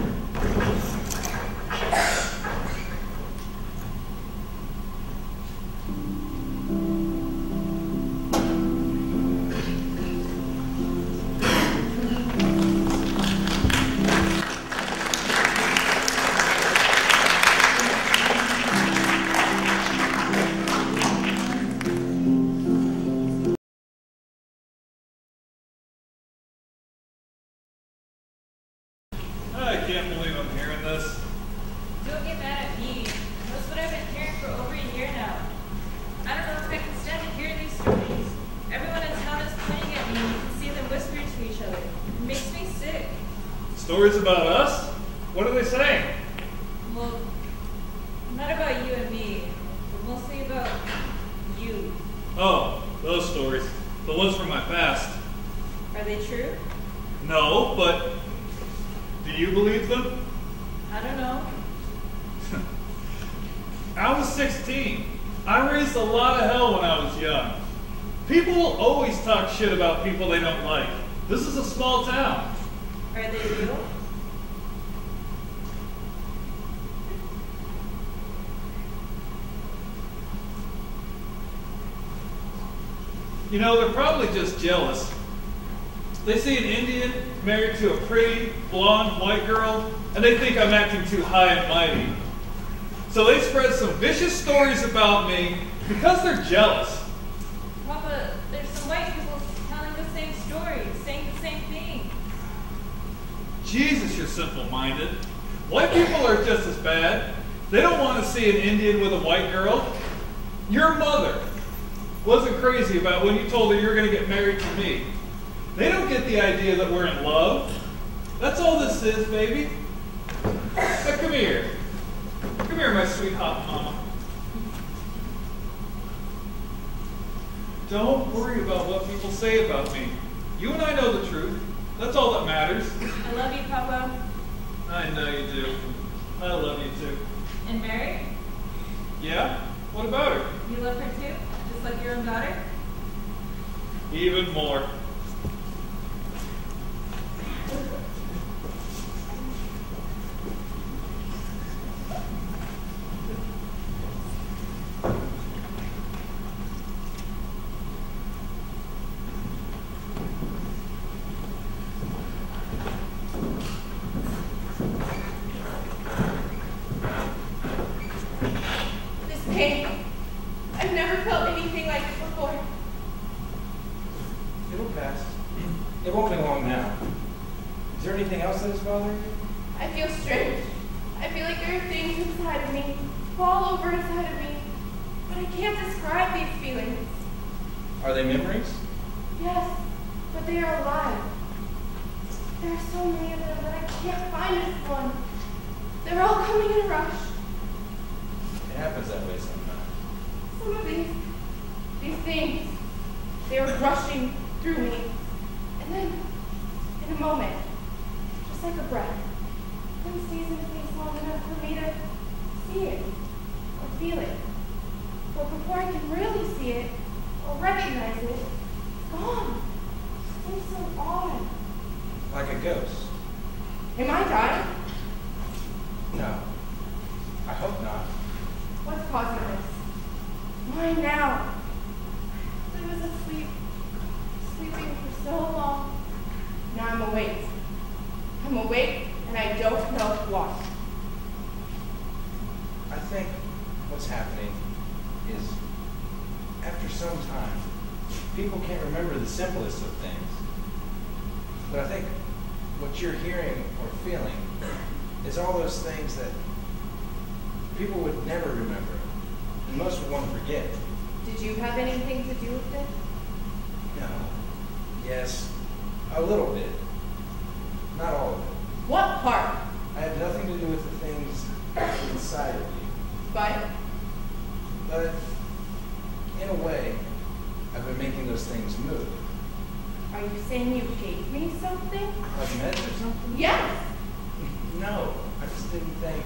I can't believe I'm hearing this. Don't get mad at me. That's what I've been hearing for over a year now. I don't know if I can stand to hear these stories. Everyone in town is pointing at me and you can see them whispering to each other. It makes me sick. Stories about us? What are they saying? Well, not about you and me, but mostly about you. Oh, those stories. The ones from my past. Are they true? No, but do you believe them? I don't know. I was sixteen. I raised a lot of hell when I was young. People will always talk shit about people they don't like. This is a small town. Are they real? You know, they're probably just jealous. They see an Indian married to a pretty, blonde, white girl, and they think I'm acting too high and mighty. So they spread some vicious stories about me because they're jealous. Papa, there's some white people telling the same story, saying the same thing. Jesus, you're simple-minded. White people are just as bad. They don't want to see an Indian with a white girl. Your mother wasn't crazy about when you told her you're going to get married to me. They don't get the idea that we're in love. That's all this is, baby. Now, come here. Come here, my sweet hot mama. Don't worry about what people say about me. You and I know the truth. That's all that matters. I love you, Papa. I know you do. I love you too. And Mary? Yeah? What about her? You love her too? Just like your own daughter? Even more. This pain. I've never felt anything like it before. It'll pass. It won't be long now. Is there anything else that is bothering you? I feel strange. I feel like there are things inside of me, all over inside of me, but I can't describe these feelings. Are they memories? Yes, but they are alive. There are so many of them that I can't find this one. They're all coming in a rush. It happens that way sometimes. Some of these, these things, they were rushing through me. And then, in a moment, just like a breath, one stays in place long enough for me to see it or feel it. But before I can really see it or recognize it, it's gone. It seems so odd. Like a ghost? Am I dying? No. I hope not. What's causing this? Why now? I was asleep, sleeping for so long. Now I'm awake. I'm awake and I don't know what. I think what's happening is, after some time, people can't remember the simplest of things. But I think what you're hearing or feeling is all those things that people would never remember, and most would want to forget. Did you have anything to do with it? No. Yes, a little bit. Not all of it. What part? I had nothing to do with the things inside of you. But But in a way, I've been making those things move. are you saying you gave me something? Like meds or something? Yes. No, I just didn't think.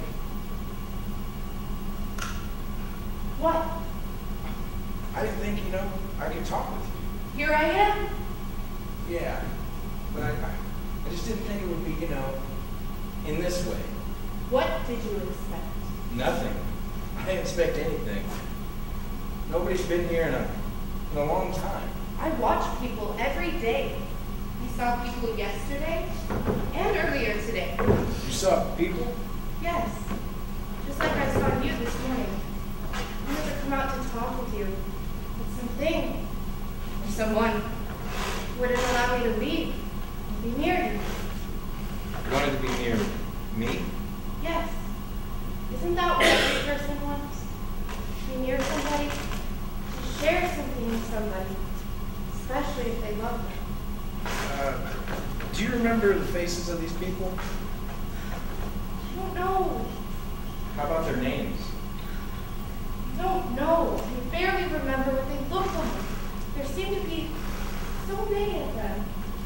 What? I didn't think, you know, I could talk with you. Here I am. Yeah, but I, I, I just didn't think it would be, you know, in this way. What did you expect? Nothing. I didn't expect anything. Nobody's been here in a, in a long time. I watch people every day. I saw people yesterday and earlier today. You saw people? Yes, just like I saw you this morning. I wanted to come out to talk with you, with something or someone who wouldn't allow me to leave and be near you. You wanted to be near me? Yes, isn't that what every person wants? To be near somebody, to share something with somebody, especially if they love them. Uh, do you remember the faces of these people? I don't know. How about their names? I don't know. I barely remember what they look like. There seem to be so many of them.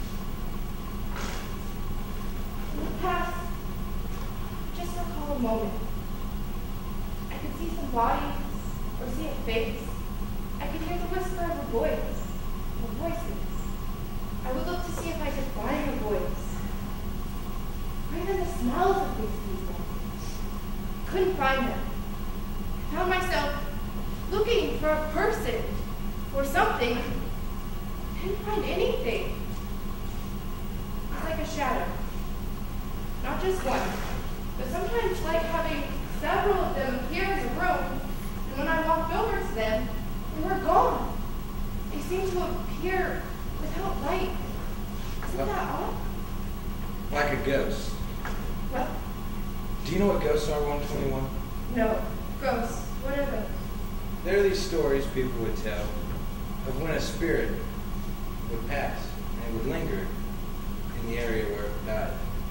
In the past, I just recall a moment. I could see some bodies or see a face. I could hear the whisper of a voice or voices. I would look to see if I could find a voice. Or even the smells of these people. Couldn't find them. I found myself looking for a person or something. Didn't find anything. It's like a shadow. Not just one, but sometimes like having several of them appear in the room, and when I walked over to them, they were gone. They seemed to appear without light. Isn't that odd? Like a ghost. What? Do you know what ghosts are, one twenty-one? No. Ghosts. What are those? There are these stories people would tell of when a spirit would pass and would linger in the area where it died.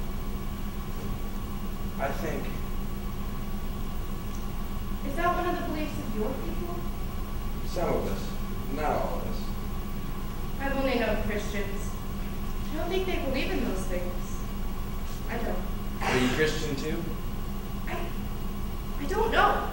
I think. Is that one of the beliefs of your people? Some of us, not all of us. I've only known Christians. I don't think they believe in those things. I don't. Are you Christian too? I, I don't know.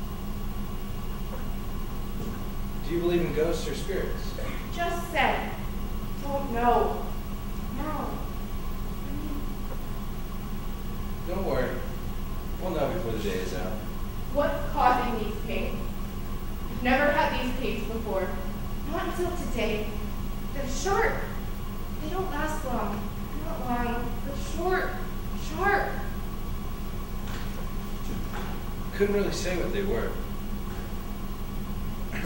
Do you believe in ghosts or spirits? Just said. Don't know. No. I mean, Don't worry. We'll know before the day is out. what's causing these pains? I've never had these pains before. Not until today. They're sharp. They don't last long. Not long, but short. Sharp. Couldn't really say what they were.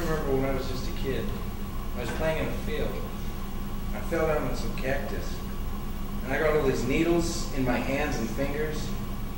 remember when I was just a kid. I was playing in a field. I fell down on some cactus. And I got all these needles in my hands and fingers.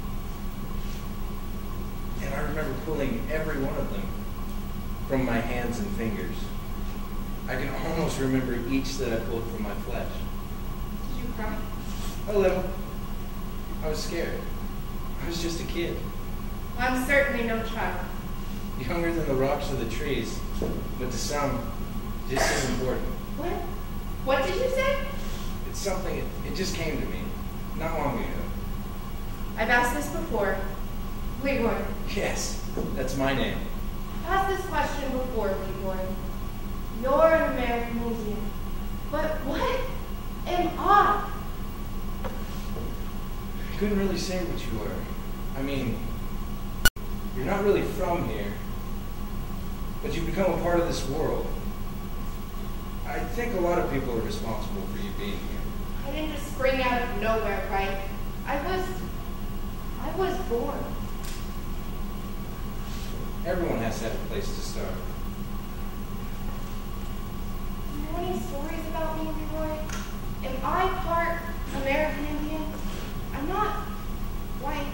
And I remember pulling every one of them from my hands and fingers. I can almost remember each that I pulled from my flesh. Did you cry? A little. I was scared. I was just a kid. Well, I'm certainly no child. Younger than the rocks or the trees, but to some, just as important. What? What did you say? It's something, it, it just came to me, not long ago. I've asked this before. Leroy. Yes, that's my name. I've asked this question before, Leroy. You're an American Indian. But what am I? I couldn't really say what you were. I mean, you're not really from here, but you've become a part of this world. I think a lot of people are responsible for you being here. I didn't just spring out of nowhere, right? I was, I was born. Everyone has to have a place to start. Do you know any stories about me, Leroy? Am I part American Indian? I'm not white.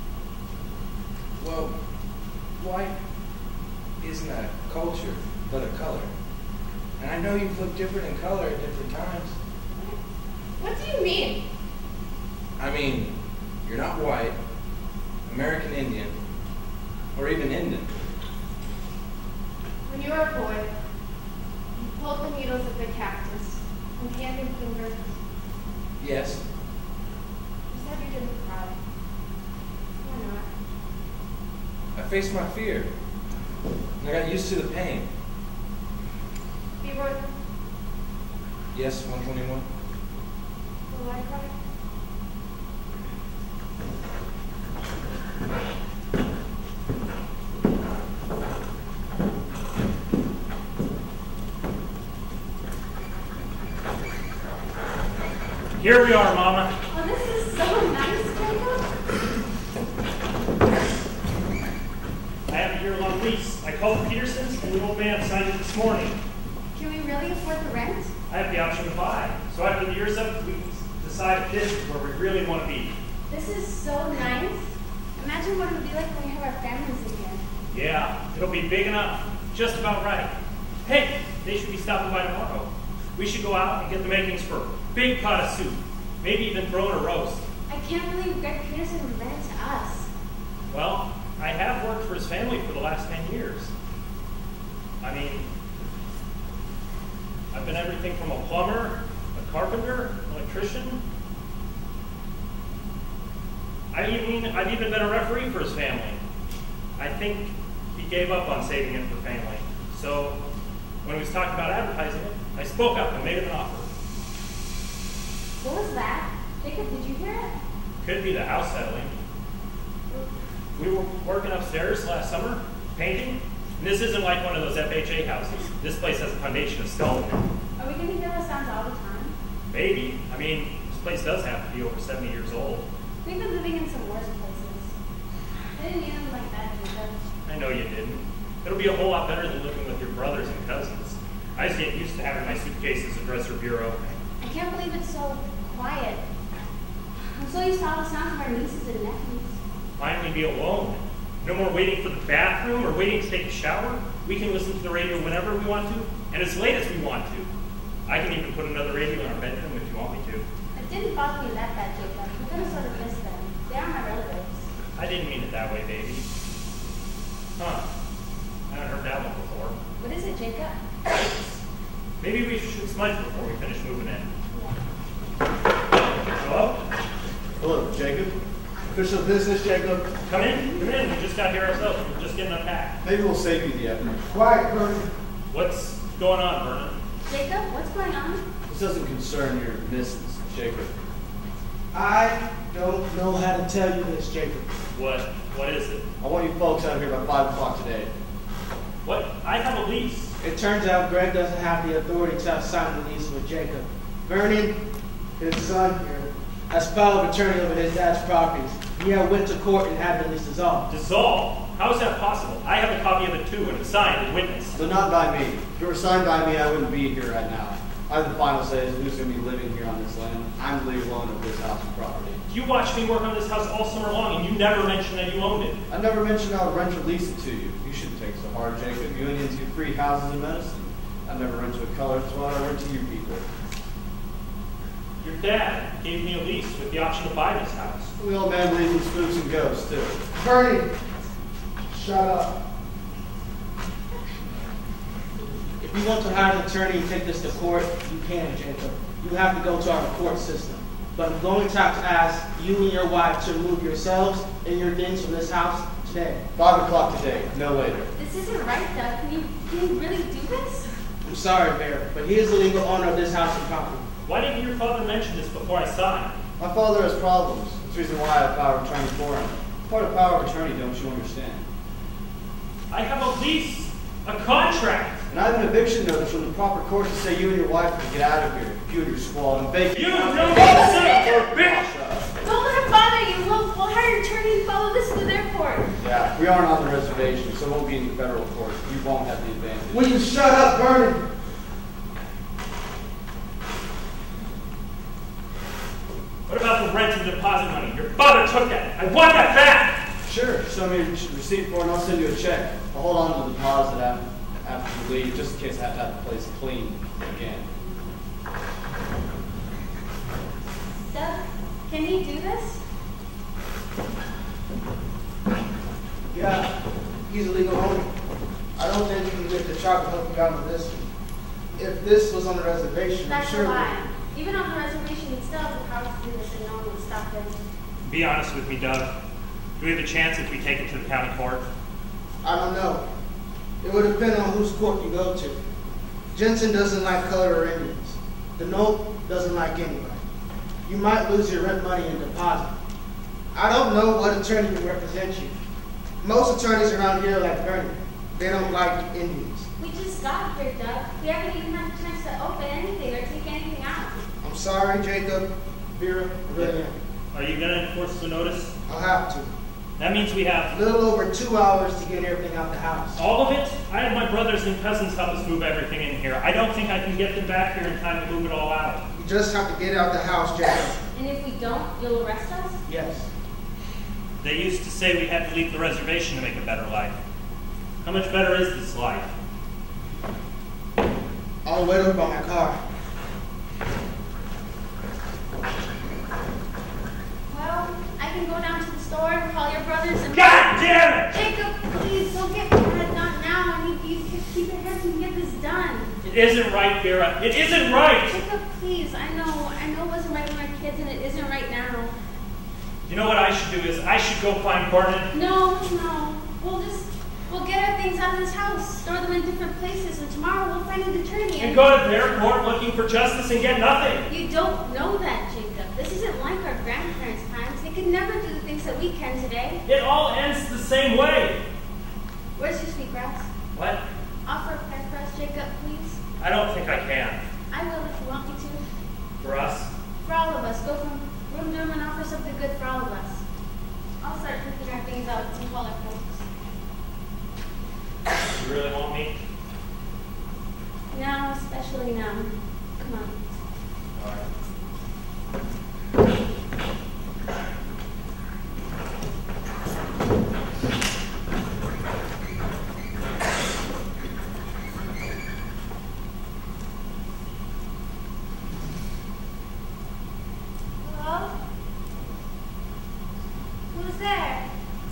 Well, white isn't a culture, but a color. And I know you've looked different in color at different times. What do you mean? I mean, you're not white, American Indian, or even Indian. When you were a boy, you pulled the needles of the cactus from hand and finger. Yes, You said you didn't cry. Why not? I faced my fear, and I got used to the pain. Leroy, Yes, one twenty-one. will I cry? Here we are, Mama. Oh, this is so nice, Jacob. I have a year-long lease. I called the Petersons, and the old man signed it this morning. Can we really afford the rent? I have the option to buy. So after the year's up, we decide if this is where we really want to be. This is so nice. Imagine what it would be like when we have our families again. Yeah, it'll be big enough. Just about right. Hey, they should be stopping by tomorrow. We should go out and get the makings for a big pot of soup. Maybe even throw in a roast. I can't believe Greg Peterson would rent it to us. Well, I have worked for his family for the last ten years. I mean, I've been everything from a plumber, a carpenter, an electrician. I mean, I've even been a referee for his family. I think he gave up on saving it for family. So when he was talking about advertising it, I spoke up and made him an offer. What was that? Jacob, did you hear it? Could be the house settling. We were working upstairs last summer, painting. And this isn't like one of those F H A houses. This place has a foundation of stone. Are we going to hear those sounds all the time? Maybe. I mean, this place does have to be over seventy years old. We've been living in some worse places. I didn't need them like that, Jacob. I know you didn't. It'll be a whole lot better than living with your brothers and cousins. I just get used to having my suitcase as a dresser bureau. I can't believe it's so quiet. I'm so used to all the sounds of our nieces and nephews. Finally be alone. No more waiting for the bathroom or waiting to take a shower. We can listen to the radio whenever we want to, and as late as we want to. I can even put another radio in our bedroom if you want me to. It didn't bother me that bad, Jacob. We're going to sort of miss them. They are my relatives. I didn't mean it that way, baby. Huh. I haven't heard that one before. What is it, Jacob? Maybe we should smudge before we finish moving in. Yeah. Hello? Hello, Jacob. Official business, Jacob. Come in, come in. We just got here ourselves. We're just getting unpacked. Maybe we'll save you the effort. Quiet, Vernon. What's going on, Vernon? Jacob, what's going on? This doesn't concern your missus, Jacob. I don't know how to tell you this, Jacob. What? What is it? I want you folks out here by five o'clock today. What? I have a lease. It turns out Greg doesn't have the authority to sign the lease with Jacob. Vernon, his son here, has power of attorney over his dad's properties. Yeah, went to court and had the lease dissolved. Dissolved? How is that possible? I have a copy of it too, and it's signed and witnessed. So not by me. If it were signed by me, I wouldn't be here right now. I have the final say as to who's going to be living here on this land. I'm the legal owner of this house and property. You watched me work on this house all summer long, and you never mentioned that you owned it. I never mentioned I would rent or lease it to you. You shouldn't take so hard, Jacob. You Indians get free houses and medicine. I never rent to a color, that's why I rent to you people. Your dad gave me a lease with the option to buy this house. The old man believes in spooks and ghosts, too. Bernie, shut up. If you want to hire an attorney and take this to court, you can, Jacob. You have to go to our court system. But I'm going to have to ask you and your wife to remove yourselves and your things from this house today. Five o'clock today, no later. This isn't right, Doug. Can you, can you really do this? I'm sorry, Bear, but he is the legal owner of this house and property. Why didn't your father mention this before I signed? My father has problems. That's the reason why I have power of attorney for him. Part of power of attorney, don't you understand? I have a lease, a contract. And I have an eviction notice from the proper court to say you and your wife can get out of here. You and your squad and vacate. You don't son of a bitch! Don't let him bother you. We'll, we'll hire an attorney and follow this to their court. Yeah, we aren't on the reservation, so we'll be in the federal court. You won't have the advantage. Will you shut up, Bernie? What about the rent and deposit money? Your father took that. I want that back! Sure, show me your receipt for it and I'll send you a check. I'll hold on to the deposit after, after you leave, just in case I have to have the place clean again. Doug, can he do this? Yeah, he's a legal owner. I don't think you can get the job to help you out with this. If this was on the reservation, That's I'm sure. a lie. Even on the reservation, he'd still have the power to do this and no one would stop him. Be honest with me, Doug. Do we have a chance if we take it to the county court? I don't know. It would depend on whose court you go to. Jensen doesn't like color or Indians. The note doesn't like anybody. You might lose your rent money and deposit. I don't know what attorney can represent you. Most attorneys around here are like Bernie. They don't like Indians. We just got here, Doug. We haven't even had the chance to open anything or take anything out. I'm sorry, Jacob, Vera, I really am. Are you going to enforce the notice? I'll have to. That means we have... A little over two hours to get everything out the house. All of it? I had my brothers and cousins help us move everything in here. I don't think I can get them back here in time to move it all out. You just have to get out the house, Jacob. And if we don't, you'll arrest us? Yes. They used to say we had to leave the reservation to make a better life. How much better is this life? I'll wait up on my car. Well, I can go down to the store and call your brothers and... God damn it! Jacob, please, don't get your head done now. I need you to keep your head and get this done. It isn't right, Vera. It isn't right! Jacob, please, I know. I know it wasn't right when we were kids and it isn't right now. You know what I should do is I should go find Barnett. No, no. We'll just... We'll get our things out of this house, store them in different places, and tomorrow we'll find an attorney. And go to their court looking for justice and get nothing. You don't know that, Jacob. This isn't like our grandparents' times. They could never do the things that we can today. It all ends the same way. Where's your sweetgrass? What? Offer a prayer for us, Jacob, please. I don't think I can. I will if you want me to. For us? For all of us. Go from room to room and offer something good for all of us. I'll start cooking our things out and call our folks. You really want me? Now, especially now. Come on. All right. Hello? Who's there?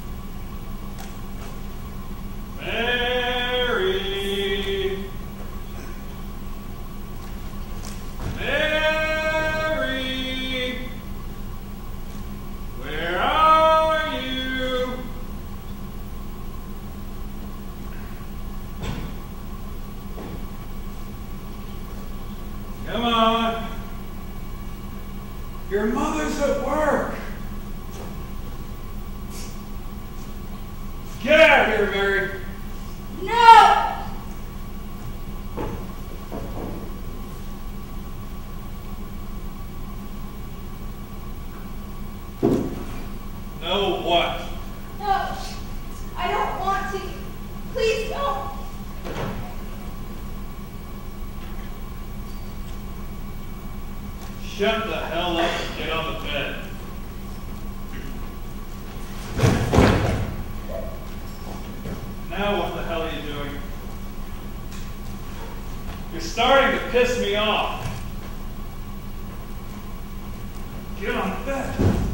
Mary! Mary! Where are you? Come on. Your mother's at work. Get out of here, Mary. No! No Shut the hell up and get on the bed. Now what the hell are you doing? You're starting to piss me off. Get on the bed.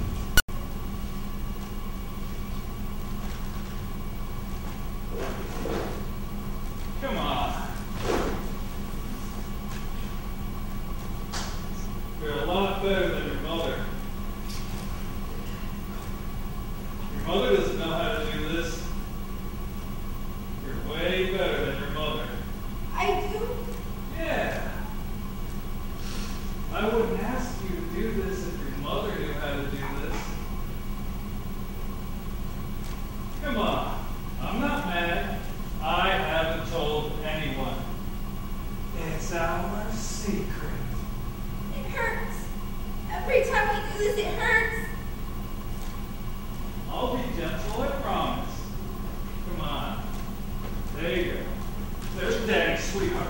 Come on. You're a lot better than your mother. Your mother doesn't know how to do this. You're way better than your mother. I do? Yeah. I wouldn't ask you to do this if your mother knew how to do this. Come on. I'm not mad. I haven't told anyone. It's our secret. It hurts. Every time we do this, it hurts. I'll be gentle, I promise. Come on. There you go. There's Daddy, sweetheart.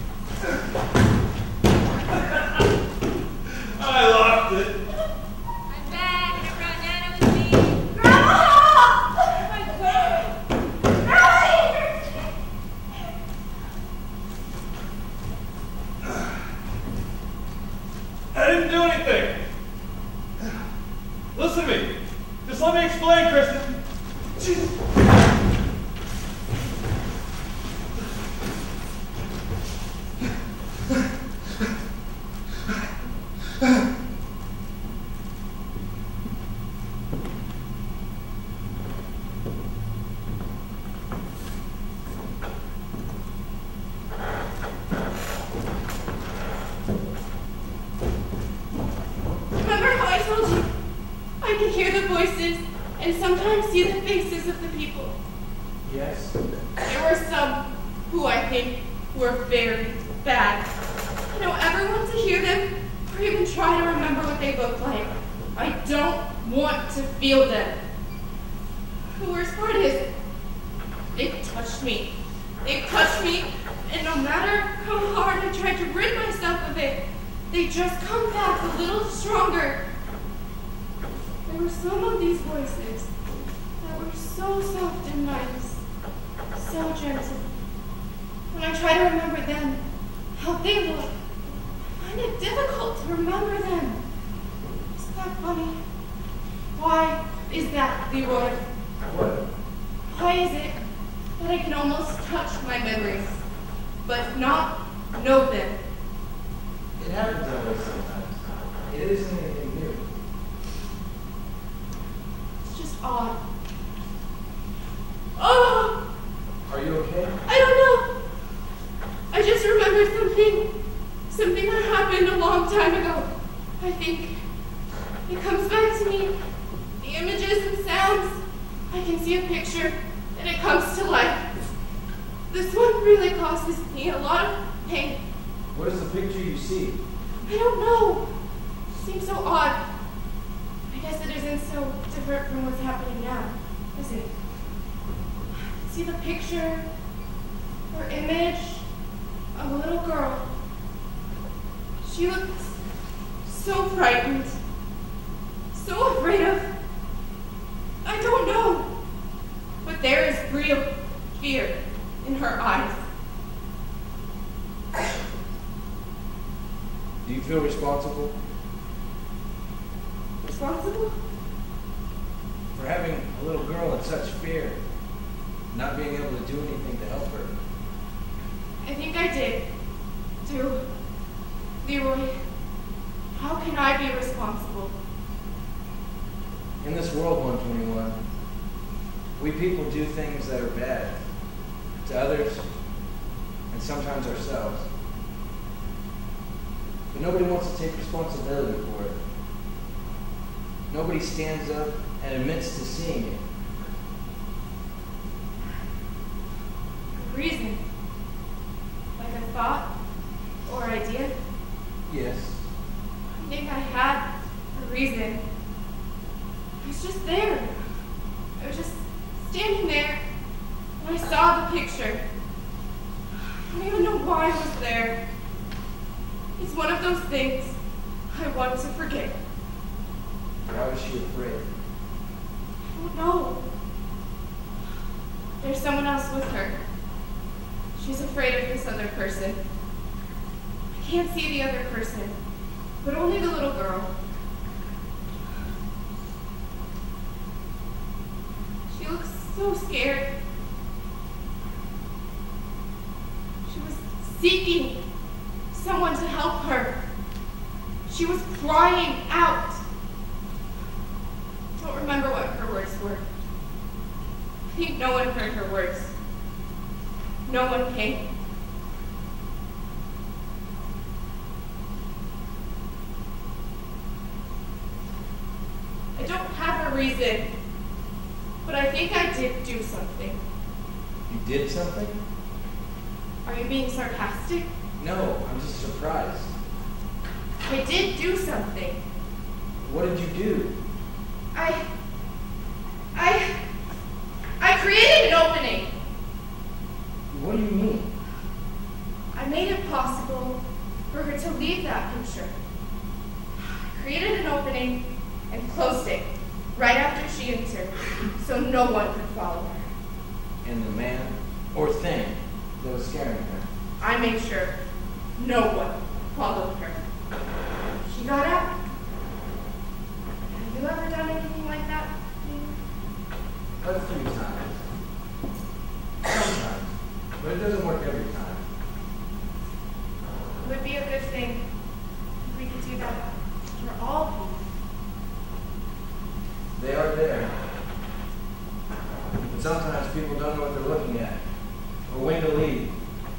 I locked it. I'm back and I brought Nana with me. Grandma! Oh my God. Grandma, it hurts me. I didn't do anything. Listen to me. Just let me explain, Kristen. Jesus. Remember how I told you I can hear the voices and sometimes see the faces of the people? Yes? There were some who I think were very bad. I don't ever want to hear them or even try to remember what they look like. I don't want to feel them. The worst part is, they touched me. They touched me, and no matter how hard I tried to rid myself of it, they just come back a little stronger. There were some of these voices that were so soft and nice, so gentle. When I try to remember them, how they look, I find it difficult to remember them. Isn't that funny? Why is that, Leroy? What? Why is it that I can almost touch my memories, but not know them? It happens that way sometimes. It isn't anything new. It's just odd. Oh! Are you okay? I don't know. I just remembered something. Something that happened a long time ago. I think it comes back to me. The images and sounds. I can see a picture and it comes to life. This one really causes me a lot of pain. What is the picture you see? I don't know. It seems so odd. I guess it isn't so different from what's happening now, is it? See the picture or image of a little girl. She looks so frightened, so afraid of, I don't know, but there is real fear in her eyes. Do you feel responsible Responsible? for having a little girl in such fear, not being able to do anything to help her? I think I did. Do. Leroy, how can I be responsible? In this world, one twenty-one, we people do things that are bad to others and sometimes ourselves. But nobody wants to take responsibility for it. Nobody stands up and admits to seeing it. Reason? Like a thought or idea? Yes. I think I had a reason. I was just there. I was just standing there and I saw the picture. I don't even know why I was there. It's one of those things I wanted to forget. Why was she afraid? I don't know. There's someone else with her. She's afraid of this other person. I can't see the other person, but only the little girl. She looks so scared. She was seeking someone to help her. She was crying out. I don't remember what her words were. I think no one heard her words. No one came. I don't have a reason, but I think I did do something. You did something? Are you being sarcastic? No, I'm just surprised. I did do something. What did you do? I... I... I created an opening. What do you mean? I made it possible for her to leave that picture. I created an opening and closed it right after she entered, so no one could follow her. And the man or thing that was scaring her? I made sure no one followed her. She got out. Have you ever done anything like that? A few times. Sometimes. But it doesn't work every time. It would be a good thing if we could do that for all people. They are there. But sometimes people don't know what they're looking at or when to leave.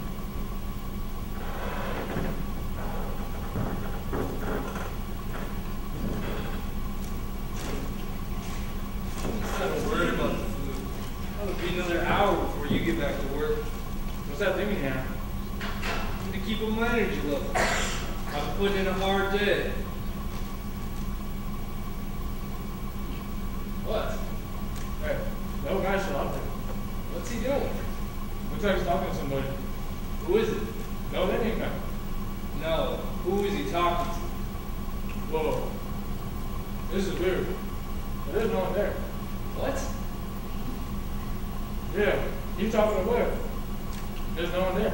Not a word about the food. It'll be another hour before you get back to work. What's that thinking now? To keep up my energy level. I'm putting in a hard day. What? Hey, no guy's still out there. What's he doing? Looks like he's talking to somebody. Who is it? No, that ain't guy. No. Who is he talking to? Whoa. This is weird. There's no one there. What? Yeah, he's talking to where? There's no one there.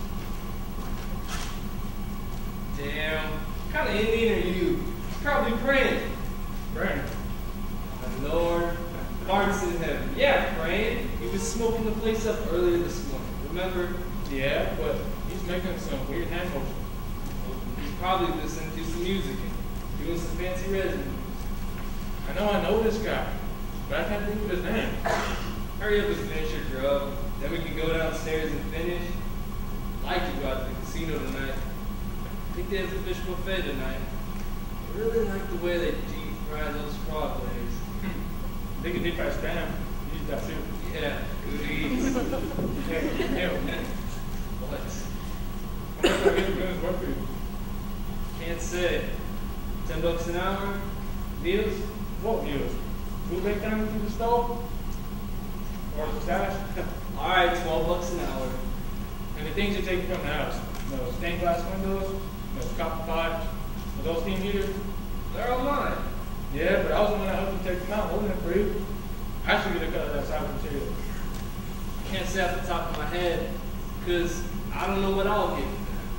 Damn. What kind of Indian are you? He's probably praying. Reyner. My Lord. Hearts in heaven. Yeah, praying. He was smoking the place up earlier this morning. Remember? Yeah, but he's making some weird hand motions. He's probably listening to some music and doing some fancy resin. I know I know this guy, but I can't think of his name. Hurry up and finish your grub. Then we can go downstairs and finish. I'd like to go out to the casino tonight. I think they have the fish buffet tonight. I really like the way they deep fry those frog legs. They can deep fry spam. You eat that too. Yeah, good eats. Hey, hey, What? how much do I get for doing this work for you? Can't say. Ten bucks an hour? Meals? What meals? Food break down through the stove? Or the stash? Alright, twelve bucks an hour. And the things you're taking from the house. Those stained glass windows, those copper pipes, those steam heaters. They're all mine. Yeah, but I was the one that helped you take them out, holding it for you. I should get a cut of that side material. Can't say off the top of my head, because I don't know what I'll get.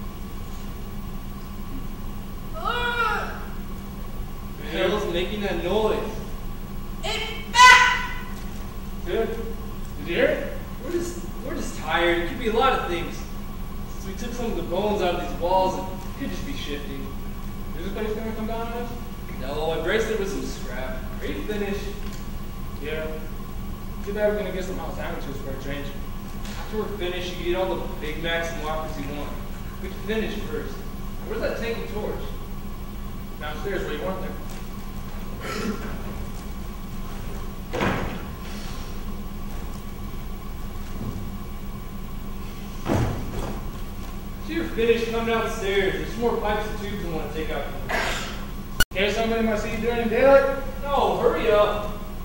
Ugh! The hell's making that noise? It's back! Good? Did you hear it? We're just, we're just tired. It could be a lot of things. Since we took some of the bones out of these walls, it could just be shifting. Is this place gonna come down on us? No, I braced it with some scrap. Are you finished? Yeah. Too bad we're gonna get some hot sandwiches for a change. After we're finished, you can eat all the Big Macs and Whoppers you want. We can finish first. Where's that tank and torch? Downstairs where you want them. After you're finished, come downstairs. There's some more pipes and tubes I want to take out. Here's somebody might see you during daylight. No, hurry up.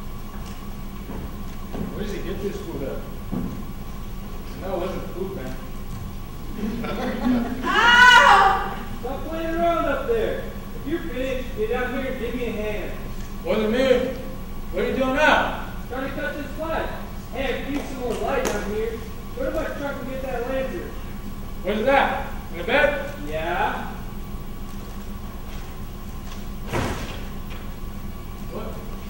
Where does he get this food at? No, it wasn't food, man. Ow! Stop playing around up there. If you're Where's that? In the bed? Yeah? What?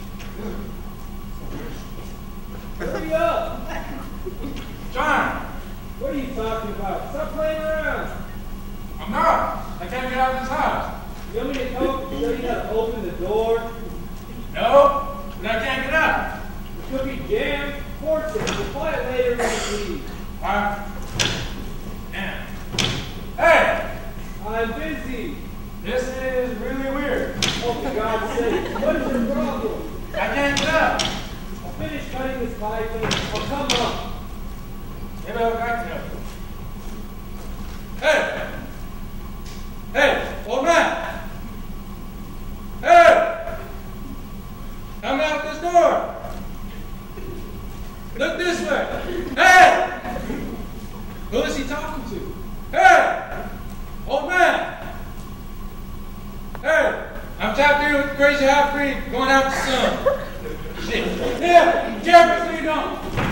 Hurry up! John! What are you talking about? Stop playing around! I'm not! I can't get out of this house. You want me to come up and show you how to open the door? No, but I can't get out. It could be jammed. Force it. We'll play it later when we leave. Uh, man. Hey! I'm busy. This is really weird. Oh, for God's sake. What is your problem? I can't get out. I'll finish cutting this pipe and I'll come up. Maybe I'll back to you. Hey! Hey, old man! Hey! Come out this door! Look this way! Hey! Who is he talking to? Hey! Old man! Hey! I'm tapped here with the crazy half-breed going out to some. Shit. Yeah! Careful so you don't!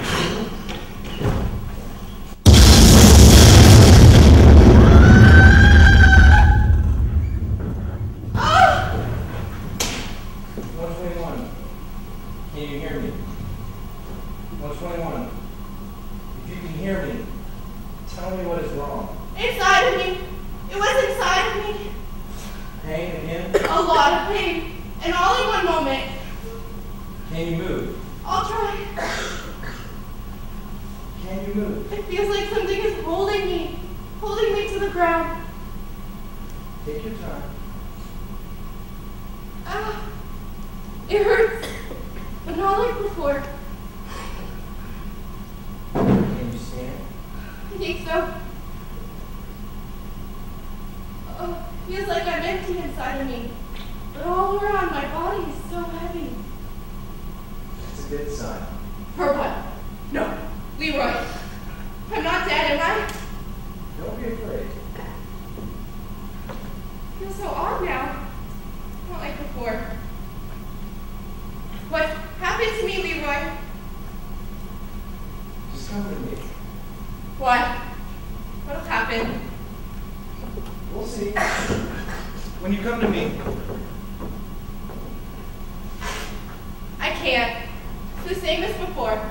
one twenty-one. Can you hear me? one twenty-one. If you can hear me, tell me what is wrong. Inside of me. It was inside of me. Pain again? A lot of pain. And all in one moment. Can you move? I'll try. Can you move? It feels like something is holding me. Holding me to the ground. Take your time. Ah. It hurts. But not like before. Can you stand? I think so. Oh, feels like I'm empty inside of me. But all around my body is so heavy. It's a good sign. For what? No. Leroy. I'm not dead, am I? Don't be afraid. I feel so odd now. Not like before. What happened to me, Leroy? Just come with me. What? What'll happen? We'll see. When you come to me. I can't. It's the same as before.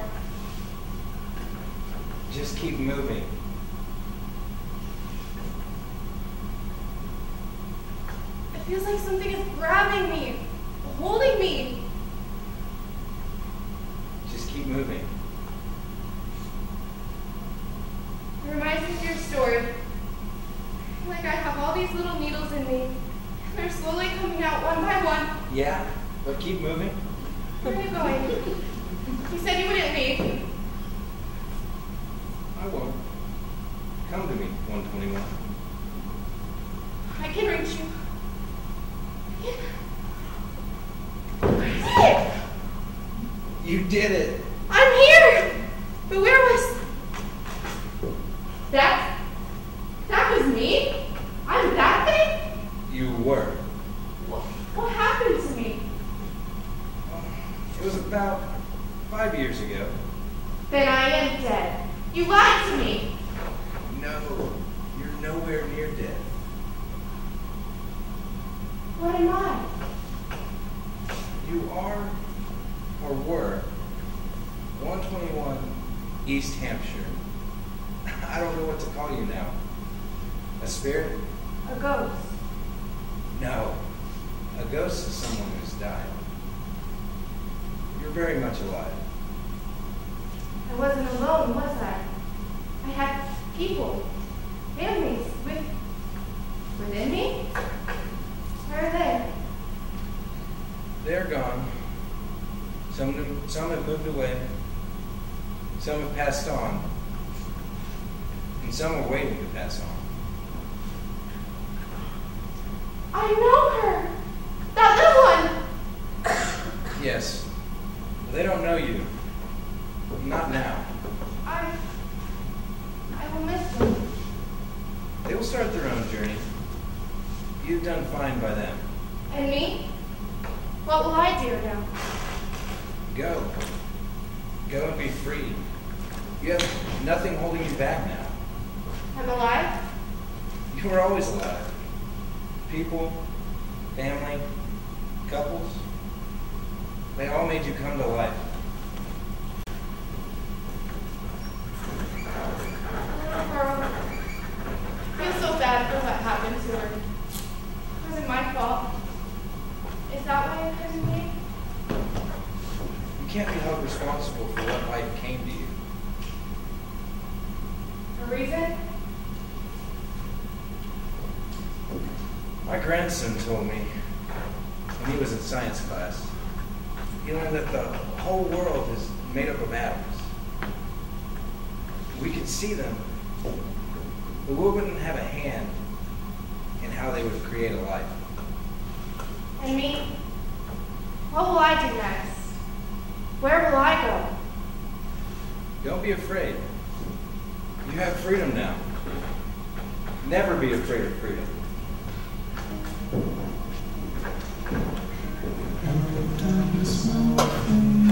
Just keep moving. It feels like something is grabbing me, holding me. Just keep moving. It reminds me of your story. Like I have all these little needles in me. And they're slowly coming out one by one. Yeah, but keep moving. Where are you going? You said you wouldn't leave. I won't. Come to me, one twenty-one. I can reach you. I can... You did it. I'm here! But where was... That... That was me? I'm that thing? You were. What, what happened to me? It was about five years ago. Then I am dead. You lied to me. No, you're nowhere near dead. What am I? You are, or were, one twenty-one East Hampshire. I don't know what to call you now. A spirit? A ghost. No. A ghost is someone who's died. You're very much alive. I wasn't alone, was I? I had people, families with, within me? Where are they? They're gone. Some, some have moved away. Some have passed on. And some are waiting to pass on. I know her! That little one! Yes. But they don't know you. Not now. I... I will miss them. They will start their own journey. You've done fine by them. And me? What will I do now? Go. Go and be free. You have nothing holding you back now. I'm alive? You were always alive. People, family, couples, they all made you come to life. Little girl. I feel so bad for what happened to her. It wasn't my fault. Is that why I couldn't leave? You can't be held responsible for what life came to you. A reason? My grandson told me when he was in science class, he learned that the whole world is made up of atoms. We could see them, but we wouldn't have a hand in how they would create a life. And me? What will I do next? Where will I go? Don't be afraid. You have freedom now. Never be afraid of freedom. Down this mountain.